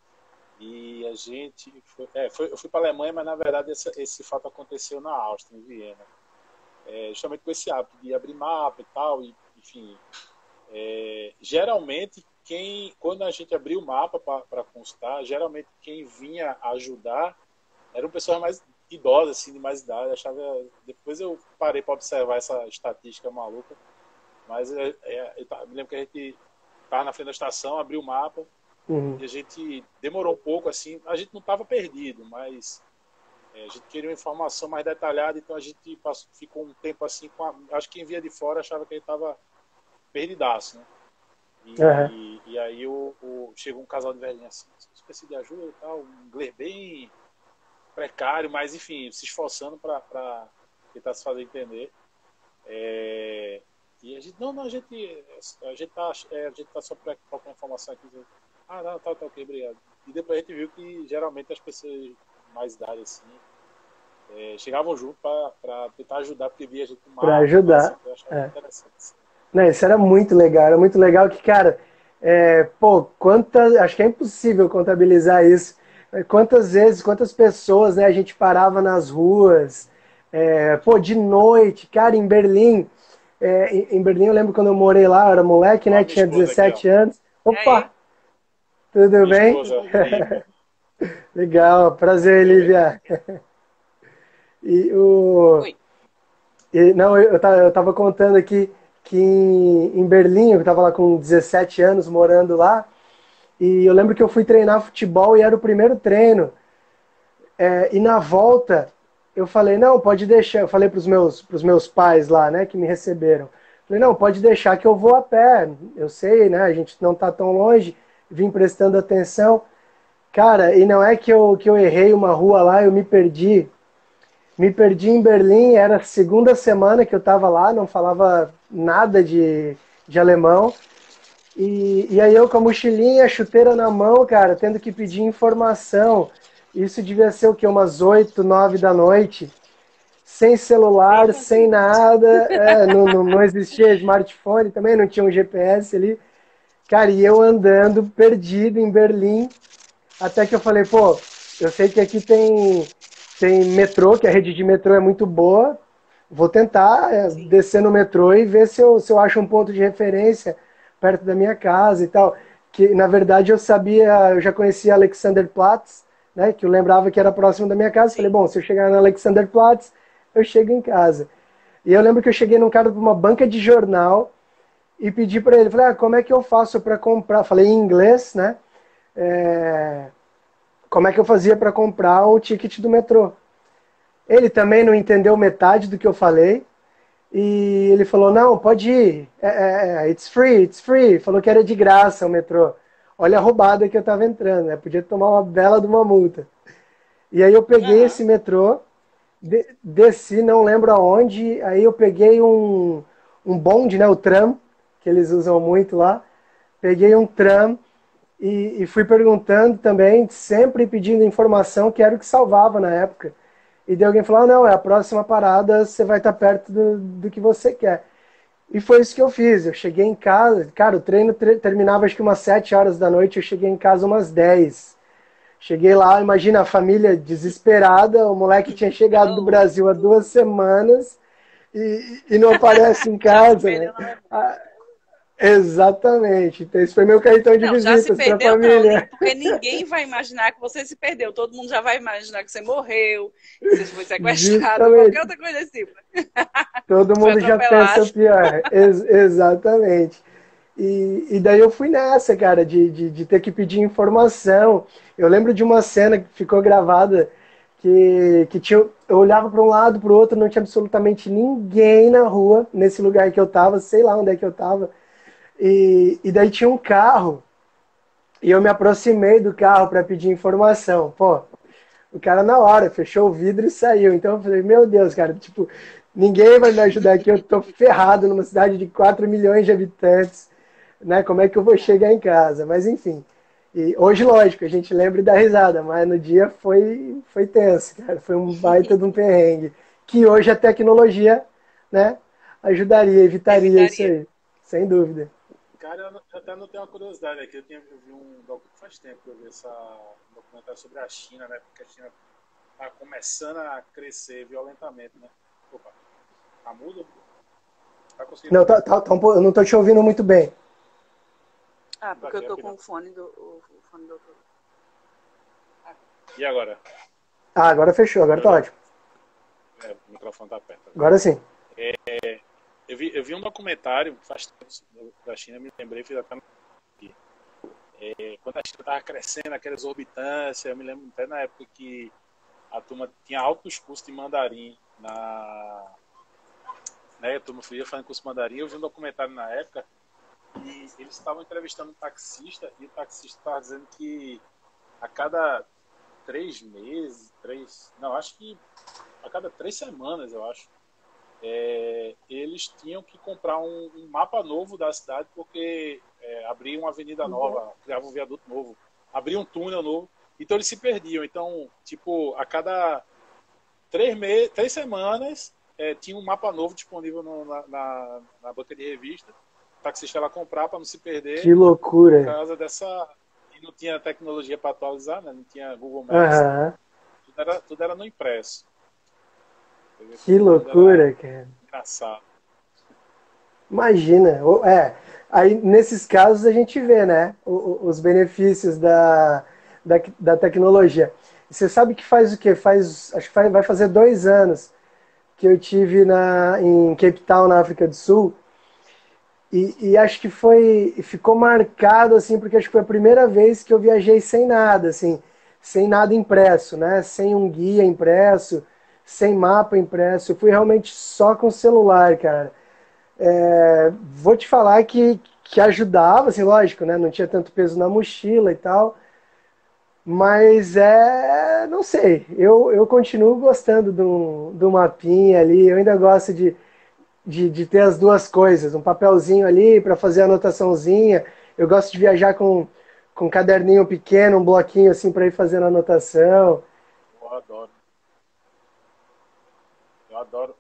E a gente foi, é, foi, eu fui para a Alemanha, mas na verdade esse, esse fato aconteceu na Áustria, em Viena. É, justamente com esse hábito de abrir mapa e tal, e, enfim. É, geralmente, quem, quando a gente abriu o mapa para consultar, geralmente quem vinha ajudar eram pessoas mais idosas, assim, de mais idade. Eu achava, depois eu parei para observar essa estatística maluca, mas é, é, eu me lembro que a gente estava na frente da estação, abriu o mapa, uhum. E a gente demorou um pouco, assim, a gente não estava perdido, mas é, a gente queria uma informação mais detalhada, então a gente passou, ficou um tempo assim, com a, acho que quem via de fora achava que ele estava perdidaço, né? E, uhum. e, e aí o, o, chegou um casal de velhinhos assim, se precisa de ajuda e tal, um inglês bem precário, mas enfim, se esforçando para tentar se fazer entender. É, e a gente, não, não, a gente a gente tá, é, a gente tá só procurando informação aqui. Ah, não, tá, tá, ok, obrigado. E depois a gente viu que geralmente as pessoas mais idade assim é, chegavam junto para tentar ajudar, porque via a gente mais. Para ajudar. Assim, eu achava é. interessante. Assim. Não, isso era muito legal, era muito legal que, cara, é, pô, quantas, acho que é impossível contabilizar isso. Quantas vezes, quantas pessoas, né, a gente parava nas ruas, é, pô, de noite, cara, em Berlim, é, em, em Berlim eu lembro quando eu morei lá, eu era moleque, né, tinha dezessete anos. Opa! Tudo bem? Legal, prazer, Lívia. E o... Oi. E, não, eu, eu tava contando aqui que em, em Berlim, eu tava lá com dezessete anos, morando lá, e eu lembro que eu fui treinar futebol e era o primeiro treino. É, e na volta, eu falei, não, pode deixar. Eu falei pros meus, pros meus pais lá, né, que me receberam. Falei, não, pode deixar que eu vou a pé. Eu sei, né, a gente não tá tão longe. Vim prestando atenção. Cara, e não é que eu, que eu errei uma rua lá, eu me perdi. Me perdi em Berlim, era a segunda semana que eu tava lá, não falava nada de, de alemão. E, e aí eu com a mochilinha, a chuteira na mão, cara, tendo que pedir informação. Isso devia ser o quê? Umas oito, nove da noite. Sem celular, sem nada. É, não, não, não existia smartphone também, não tinha um G P S ali. Cara, e eu andando, perdido em Berlim. Até que eu falei, pô, eu sei que aqui tem, tem metrô, que a rede de metrô é muito boa. Vou tentar é, descer no metrô e ver se eu, se eu acho um ponto de referência perto da minha casa e tal. Que, na verdade, eu sabia, eu já conhecia Alexanderplatz, né, que eu lembrava que era próximo da minha casa. Falei, bom, se eu chegar na Alexanderplatz, eu chego em casa. E eu lembro que eu cheguei num cara de uma banca de jornal e pedi para ele, falei, ah, como é que eu faço para comprar? Falei em inglês, né? É... Como é que eu fazia para comprar o ticket do metrô? Ele também não entendeu metade do que eu falei. E ele falou, não, pode ir. É, é, it's free, it's free. Falou que era de graça o metrô. Olha a roubada que eu tava entrando, né? Podia tomar uma bela de uma multa. E aí eu peguei uhum. esse metrô, de, desci, não lembro aonde, aí eu peguei um, um bonde, né? O tram, que eles usam muito lá. Peguei um tram e, e fui perguntando também, sempre pedindo informação, que era o que salvava na época. E daí alguém falou, ah, não, é a próxima parada, você vai estar perto do, do que você quer. E foi isso que eu fiz. Eu cheguei em casa, cara, o treino tre- terminava acho que umas sete horas da noite, eu cheguei em casa umas dez. Cheguei lá, imagina a família desesperada, o moleque tinha chegado do Brasil há duas semanas e, e não aparece em casa, né? Ah, exatamente. Então, esse foi meu cartão de não, visitas para a família. Não, porque ninguém vai imaginar que você se perdeu. Todo mundo já vai imaginar que você morreu, que você foi sequestrado, justamente. Qualquer outra coisa assim. Todo mundo já pensa o pior. Ex- exatamente. E, e daí eu fui nessa, cara, de, de, de ter que pedir informação. Eu lembro de uma cena que ficou gravada que, que tinha, eu olhava para um lado, para o outro, não tinha absolutamente ninguém na rua, nesse lugar que eu tava, sei lá onde é que eu tava. E, e daí tinha um carro, e eu me aproximei do carro para pedir informação. Pô, o cara na hora fechou o vidro e saiu. Então eu falei, meu Deus, cara, tipo, ninguém vai me ajudar aqui, eu tô ferrado numa cidade de quatro milhões de habitantes, né? Como é que eu vou chegar em casa? Mas enfim. E hoje, lógico, a gente lembra e dá risada, mas no dia foi, foi tenso, cara. Foi um baita de um perrengue. Que hoje a tecnologia, né, ajudaria, evitaria, evitaria. Isso aí, sem dúvida. Cara, eu até não tenho uma curiosidade aqui. Eu, tinha, eu vi um documentário faz tempo que eu vi essa, um documentário sobre a China, né? Porque a China tá começando a crescer violentamente, né? Opa, tá mudo? Tá conseguindo? Não, tá, tá, tá um pouco, eu não tô te ouvindo muito bem. Ah, porque eu tô com o fone do... O, o fone do... Ah. E agora? Ah, agora fechou, agora tá ótimo. É, o microfone tá perto. Agora sim. É, eu, vi, eu vi um documentário faz tempo da China, me lembrei, fiz até aqui. É, quando a China tava crescendo, aquela exorbitância, eu me lembro até na época que a turma tinha altos cursos de mandarim na... Né, a turma ia fazendo curso de mandarim, eu vi um documentário na época e eles estavam entrevistando um taxista e o taxista estava dizendo que a cada três meses, três, não, acho que a cada três semanas, eu acho, é, eles tinham que comprar um, um mapa novo da cidade porque é, abria uma avenida nova, criava um viaduto novo, abria um túnel novo, então eles se perdiam. Então, tipo, a cada três, meses, três semanas é, tinha um mapa novo disponível no, na, na, na banca de revista. O taxista ia lá comprar para não se perder. Que loucura! Por causa dessa... E não tinha tecnologia para atualizar, né? Não tinha Google Maps. Uhum. Tudo, era, tudo era no impresso. Que loucura, cara. Engraçado. Imagina. É, aí, nesses casos, a gente vê, né? Os benefícios da, da, da tecnologia. Você sabe que faz o quê? Faz, acho que vai fazer dois anos que eu tive na, em Cape Town, na África do Sul. E, e acho que foi, ficou marcado, assim, porque acho que foi a primeira vez que eu viajei sem nada, assim, sem nada impresso, né? Sem um guia impresso, sem mapa impresso. Eu fui realmente só com o celular, cara. É, vou te falar que, que ajudava, assim, lógico, né? Não tinha tanto peso na mochila e tal. Mas é, não sei, eu, eu continuo gostando do, do mapinha ali, eu ainda gosto de De, de ter as duas coisas, um papelzinho ali para fazer a anotaçãozinha. Eu gosto de viajar com, com um caderninho pequeno, um bloquinho assim para ir fazendo a anotação. Eu adoro. Eu adoro.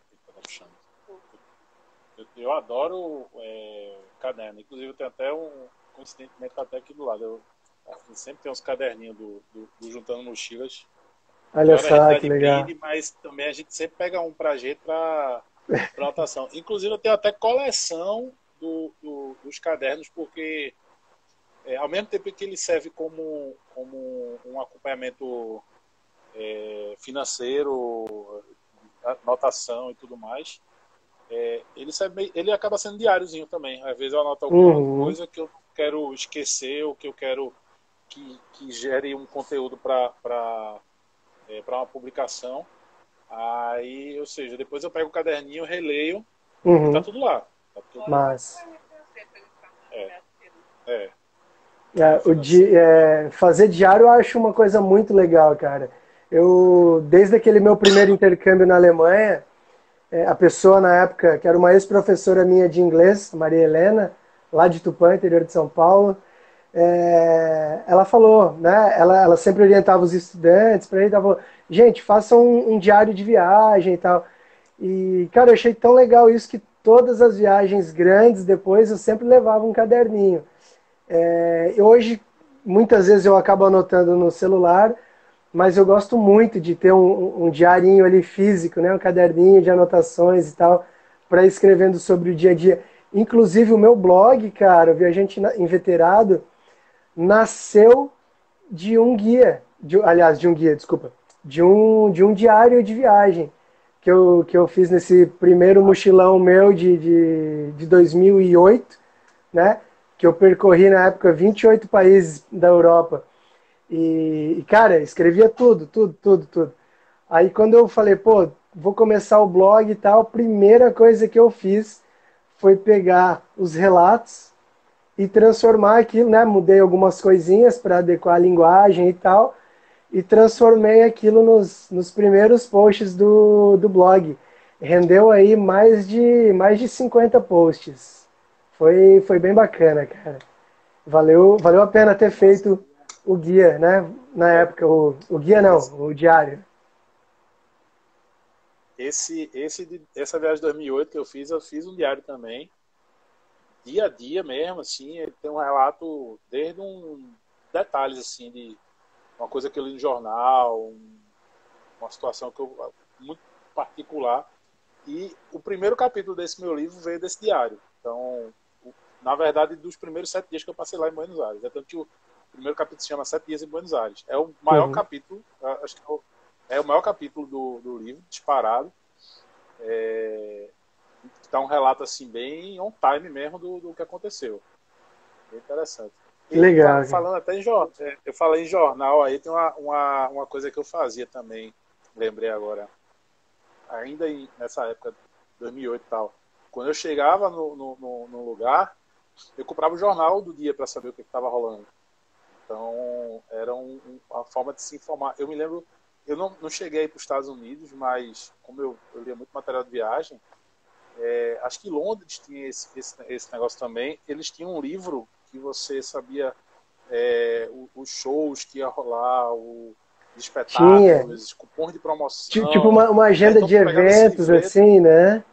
Eu, eu adoro é, caderno. Inclusive eu tenho até um, coincidentemente até aqui do lado. Eu, eu sempre tenho uns caderninhos do, do, do Juntando Mochilas. Olha só, que de legal. Brinde, mas também a gente sempre pega um pra gente pra anotação. Inclusive eu tenho até coleção do, do, dos cadernos, porque é, ao mesmo tempo que ele serve como, como um acompanhamento é, financeiro, anotação e tudo mais, é, ele, serve, ele acaba sendo diáriozinho também. Às vezes eu anoto alguma uhum. coisa que eu quero esquecer ou que eu quero que, que gere um conteúdo para é, para uma publicação. Aí, ou seja, depois eu pego o caderninho, releio, uhum. e tá tudo lá. Tá tudo Mas... É. É. É, o di, é, fazer diário eu acho uma coisa muito legal, cara. Eu, desde aquele meu primeiro intercâmbio na Alemanha, é, a pessoa na época, que era uma ex-professora minha de inglês, Maria Helena, lá de Tupã, interior de São Paulo, é, ela falou, né? Ela, ela sempre orientava os estudantes para ele, ela falou, gente, façam um, um diário de viagem e tal. E, cara, eu achei tão legal isso que todas as viagens grandes depois eu sempre levava um caderninho. É, hoje, muitas vezes eu acabo anotando no celular, mas eu gosto muito de ter um, um diarinho ali físico, né? Um caderninho de anotações e tal, para ir escrevendo sobre o dia a dia. Inclusive o meu blog, cara, o Viajante Inveterado, nasceu de um guia, de, aliás, de um guia, desculpa, de um, de um diário de viagem que eu, que eu fiz nesse primeiro mochilão meu de, de, de dois mil e oito, né? que eu percorri na época vinte e oito países da Europa. E, e, cara, escrevia tudo, tudo, tudo, tudo. Aí quando eu falei, pô, vou começar o blog e tal, a primeira coisa que eu fiz foi pegar os relatos e transformar aquilo, né? Mudei algumas coisinhas para adequar a linguagem e tal, e transformei aquilo nos, nos primeiros posts do, do blog. Rendeu aí mais de, mais de cinquenta posts. Foi, foi bem bacana, cara. Valeu, valeu a pena ter feito o guia, né? Na época, o, o guia não, o diário. Esse, esse, de- essa viagem de dois mil e oito que eu fiz, eu fiz um diário também, dia a dia mesmo, assim, ele tem um relato desde um detalhes, assim, de uma coisa que eu li no jornal, um- uma situação que eu, muito particular. E o primeiro capítulo desse meu livro veio desse diário. Então, o- na verdade, dos primeiros sete dias que eu passei lá em Buenos Aires. É tanto que o primeiro capítulo se chama Sete Dias em Buenos Aires. É o maior Uhum. capítulo, acho que é o, é o maior capítulo do, do livro, disparado. É, dá um relato assim bem on time mesmo do, do que aconteceu. Bem interessante. Que E fa- legal, cara. falando até em jornal, eu falei em jornal, aí tem uma, uma, uma coisa que eu fazia também, lembrei agora, ainda em- nessa época, dois mil e oito e tal, quando eu chegava no, no, no- no lugar, eu comprava o jornal do dia para saber o que estava rolando. Então, era um- um- uma forma de se informar. Eu me lembro, eu não, não cheguei para os Estados Unidos, mas como eu, eu lia muito material de viagem, é, acho que Londres tinha esse, esse, esse negócio também. Eles tinham um livro que você sabia é, o- os shows que ia rolar, o, os Tinha. espetáculos, cupons de Ti- Tipo promoção. uma, uma É, agenda então de tu pegava esse eventos, livreto, assim, né?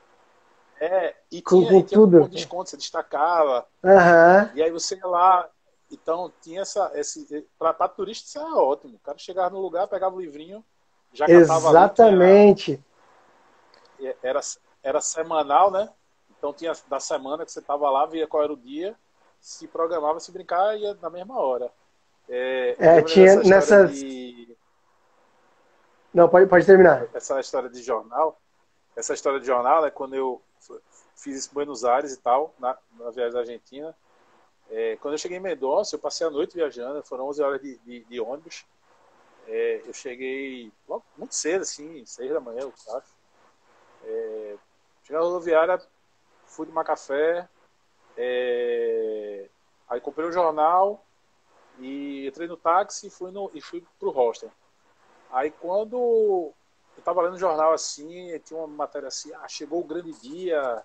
é, e Com, tinha, com e tinha cupom tudo. de desconto, você destacava, Aham. e aí você ia lá. Então tinha essa. Esse, para turista isso é ótimo. O cara chegava no lugar, pegava o livrinho, já catava ali, tinha. Exatamente. Era, era semanal, né? Então tinha da semana que você estava lá, via qual era o dia, se programava, se brincar, ia na mesma hora. É, É, eu me lembro tinha dessa história nessas. de. Não, pode, pode terminar. Essa história de jornal. Essa história de jornal, né? Quando eu fiz isso em Buenos Aires e tal, na, na viagem da Argentina. É, quando eu cheguei em Mendonça, eu passei a noite viajando, foram onze horas de, de, de ônibus. É, eu cheguei logo, muito cedo, assim, seis da manhã, eu acho. É, cheguei na rodoviária, fui tomar café, é, aí comprei o jornal e entrei no táxi e fui, no, e fui pro hostel. Aí quando eu tava lendo o jornal assim, tinha uma matéria assim, ah, chegou o grande dia,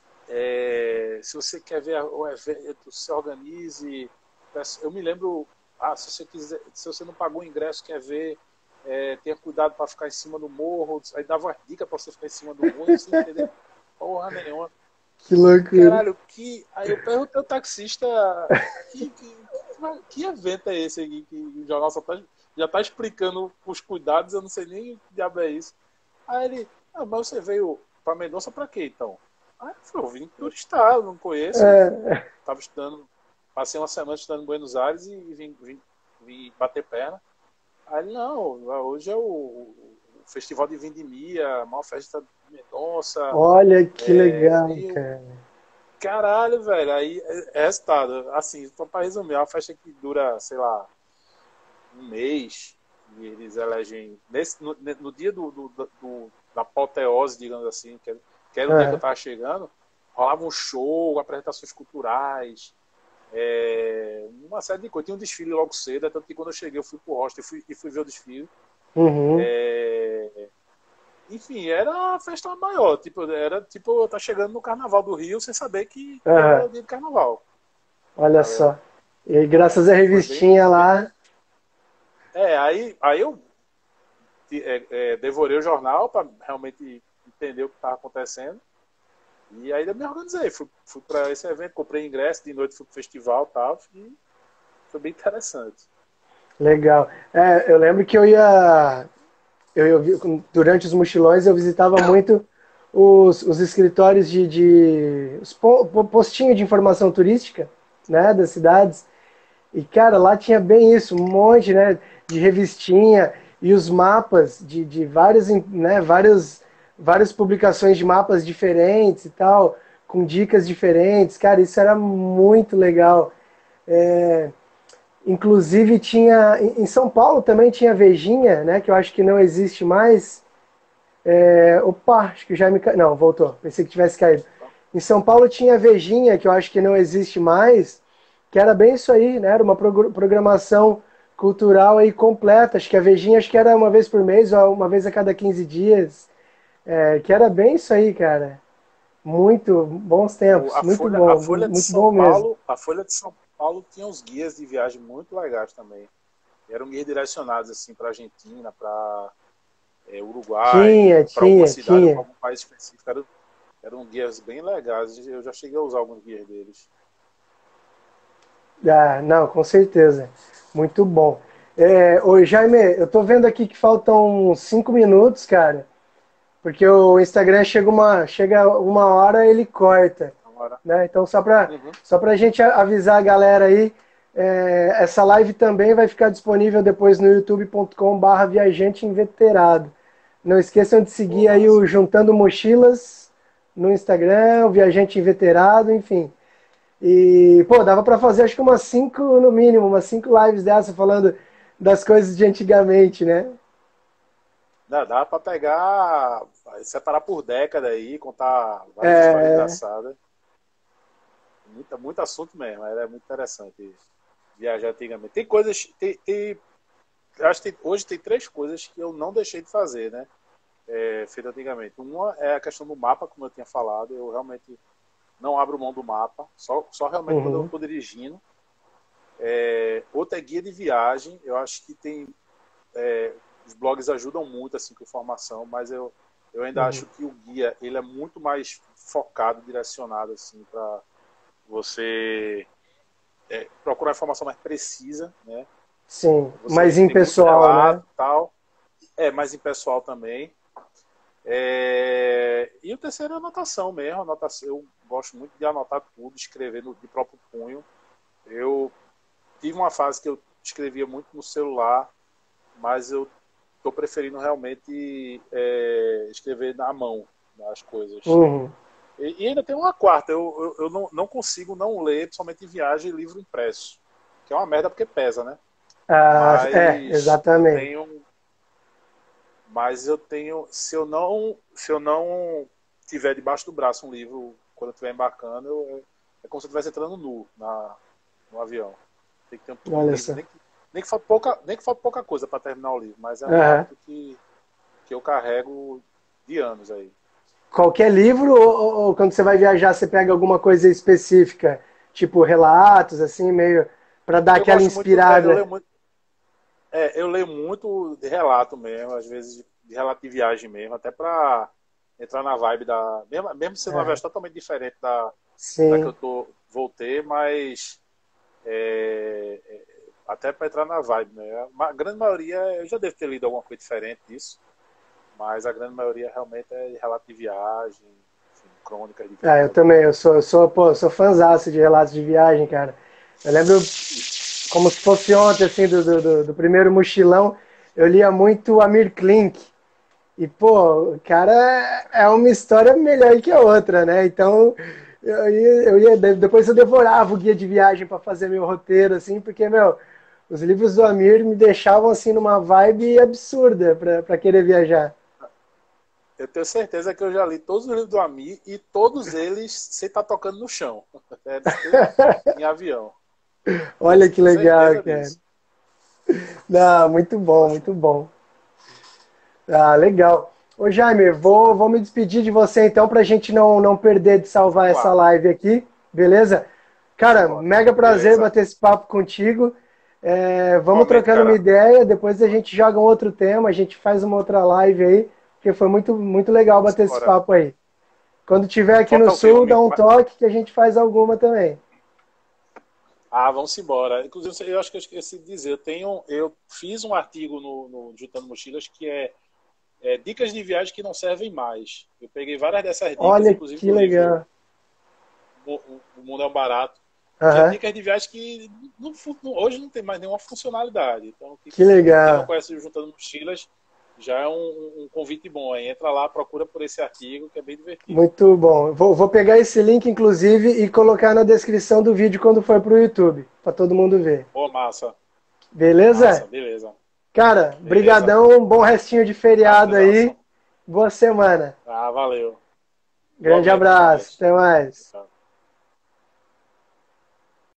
é, se você quer ver o evento, se organize. Eu me lembro, ah, se você quiser, se você não pagou o ingresso, quer ver, é, tenha cuidado para ficar em cima do morro. Aí dava uma dica para você ficar em cima do morro, sem entender porra nenhuma. Que loucura. Caralho, que. Aí eu perguntei ao taxista que, que, que evento é esse aqui que o jornal só tá, já tá explicando os cuidados, eu não sei nem o que diabo é isso. Aí ele, ah, mas você veio para Mendonça para quê então? Aí eu falei, eu vim turistar, eu não conheço. É, Tava estudando, passei uma semana estudando em Buenos Aires e vim, vim, vim bater perna. Aí ele, não, hoje é o, o Festival de Vendimia, a maior festa de Mendonça. olha que É, legal, aí eu, cara. caralho, velho, aí é é resultado. Assim, só pra resumir, é uma festa que dura, sei lá, um mês. E eles elegem. Nesse, no, no dia do, do, do, da apoteose, digamos assim, que, que era o dia que eu Aham. tava chegando, rolava um show, apresentações culturais, é, uma série de coisas. Tinha um desfile logo cedo, tanto que quando eu cheguei, eu fui pro hostel e fui, e fui ver o desfile. Uhum. É, enfim, era a festa maior. Tipo, era tipo, eu tá chegando no carnaval do Rio sem saber que, que era Aham. dia de carnaval. Olha Tá vendo? só. E aí, graças à Foi bem, revistinha foi bem. lá. É, aí, aí eu é, é, devorei o jornal para realmente entender o que estava acontecendo. E aí eu me organizei. Fui, fui para esse evento, comprei ingresso, de noite fui pro festival e tal. E foi bem interessante. Legal. É, eu lembro que eu ia. Eu, eu vi- durante os mochilões eu visitava muito os, os escritórios de, de os po- po- postinhos de informação turística, né, das cidades. E cara, lá tinha bem isso, um monte, né, de revistinha e os mapas de, de várias, né, várias, várias publicações de mapas diferentes e tal, com dicas diferentes. Cara, isso era muito legal. É, inclusive tinha... Em São Paulo também tinha Vejinha, né? Que eu acho que não existe mais. É, opa, acho que já me... ca- Não, voltou. Pensei que tivesse caído. Em São Paulo tinha Vejinha, que eu acho que não existe mais, que era bem isso aí, né? Era uma progr- programação cultural aí completa. Acho que a Vejinha acho que era uma vez por mês ou uma vez a cada quinze dias. É, que era bem isso aí, cara. Muito bons O- tempos, a muito Folha, a bom, Folha de muito São bom mesmo. Paulo, a Folha de São Paulo tinha uns guias de viagem muito legais também. Eram guias direcionados assim para Argentina, para Uruguai, Tinha, para alguma tinha, cidade ou para tinha. algum país específico. Eram, eram guias bem legais. Eu já cheguei a usar alguns guias deles. Ah, não, com certeza. Muito bom. É, ô, Jaime, eu tô vendo aqui que faltam cinco minutos, cara, porque o Instagram chega uma, chega uma hora ele corta, Então, era... né? Então, só para Uhum. só pra gente avisar a galera aí, é, essa live também vai ficar disponível depois no youtube ponto com barra viajante inveterado. Não esqueçam de Pô, seguir aí massa. o Juntando Mochilas no Instagram, o Viajante Inveterado, enfim. E, pô, dava pra fazer acho que umas cinco, no mínimo, umas cinco lives dessa falando das coisas de antigamente, né? Dá, dá para pegar, separar por década aí, contar várias histórias É, engraçadas. Muito, muito assunto mesmo, era muito interessante viajar antigamente. Tem coisas, tem, tem, acho que tem, hoje tem três coisas que eu não deixei de fazer, né? É, feito antigamente. Uma é a questão do mapa, como eu tinha falado, eu realmente não abro mão do mapa, só, só realmente quando eu uhum, estou dirigindo. É, outra é guia de viagem, eu acho que tem é, os blogs ajudam muito assim com informação, mas eu, eu ainda uhum. acho que o guia ele é muito mais focado, direcionado assim para você é, procurar informação mais precisa, né? Sim, Você mais tem muito impessoal, relato, né? tal, é mais impessoal também. É, e o terceiro é a anotação mesmo. Anotação, eu gosto muito de anotar tudo, escrever no, de próprio punho. Eu tive uma fase que eu escrevia muito no celular, mas eu estou preferindo realmente é, escrever na mão as coisas. Uhum. E, e ainda tem uma quarta, eu, eu, eu não, não consigo não ler, principalmente em viagem, livro impresso. Que é uma merda porque pesa, né? Ah, é, Mas eu exatamente. tenho. Mas eu tenho. Se eu não, se eu não tiver debaixo do braço um livro quando eu estiver embarcando, eu, é como se eu estivesse entrando nu na, no avião. Tem que ter um, um Olha livro, só. nem que, nem que falte pouca, nem que falte pouca coisa para terminar o livro, mas é um Aham. hábito que, que eu carrego de anos aí. Qualquer livro ou, ou- ou quando você vai viajar você pega alguma coisa específica, tipo relatos, assim, meio para dar Eu aquela gosto muito, é, eu inspirada? leio muito, é, eu leio muito de relato mesmo, às vezes de relato de viagem mesmo, até para entrar na vibe da, mesmo, mesmo sendo uma É, viagem totalmente diferente da, da que eu sim. tô, vou ter, mas é, é, até para entrar na vibe, né? A grande maioria, eu já devo ter lido alguma coisa diferente disso, mas a grande maioria realmente é de relato de viagem, enfim, crônicas de Ah, eu viagem. também, eu sou, eu sou, pô, eu sou fãzaço de relatos de viagem, cara. Eu lembro como se fosse ontem, assim, do, do, do- do primeiro mochilão, eu lia muito Amir Klink. E, pô, o cara é uma história melhor que a outra, né? Então, eu ia, eu ia depois eu devorava o guia de viagem para fazer meu roteiro, assim, porque, meu, os livros do Amir me deixavam, assim, numa vibe absurda para querer viajar. Eu tenho certeza que eu já li todos os livros do Ami e todos eles sem estar tocando no chão. Deve ser em avião. Tenho, Olha que tenho legal, certeza cara. disso. Não, muito bom, Gosto muito muito. bom. Ah, legal. Ô Jaime, vou, vou me despedir de você então para a gente não, não perder de salvar Vamos essa lá. live aqui, beleza? Cara, Simbora. mega prazer Beleza. bater esse papo contigo. É, vamos Igualmente, trocando uma cara. ideia, depois a gente joga um outro tema, a gente faz uma outra live aí, porque foi muito, muito legal Vamos bater esse embora. papo aí. Quando tiver aqui no Falta o quê? Um sul, dá amigo? um toque que a gente faz alguma também. Ah, vamos embora. Inclusive, eu acho que eu esqueci de dizer. Eu, tenho, eu fiz um artigo no, no Juntando Mochilas que é, é dicas de viagem que não servem mais. Eu peguei várias dessas dicas, Olha inclusive que do livro legal. O, o Mundo é um Barato, que é Aham, dicas de viagem que não, hoje não tem mais nenhuma funcionalidade. Então, que quem não legal. conhece o Juntando Mochilas, já é um, um convite bom. Aí entra lá, procura por esse artigo, que é bem divertido. Muito bom. Vou, vou pegar esse link, inclusive, e colocar na descrição do vídeo quando for pro YouTube, para todo mundo ver. Pô, massa. Beleza? Massa, beleza. Cara, brigadão, um bom restinho de feriado aí. Boa semana. Ah, valeu. Grande abraço. Até mais. Tchau.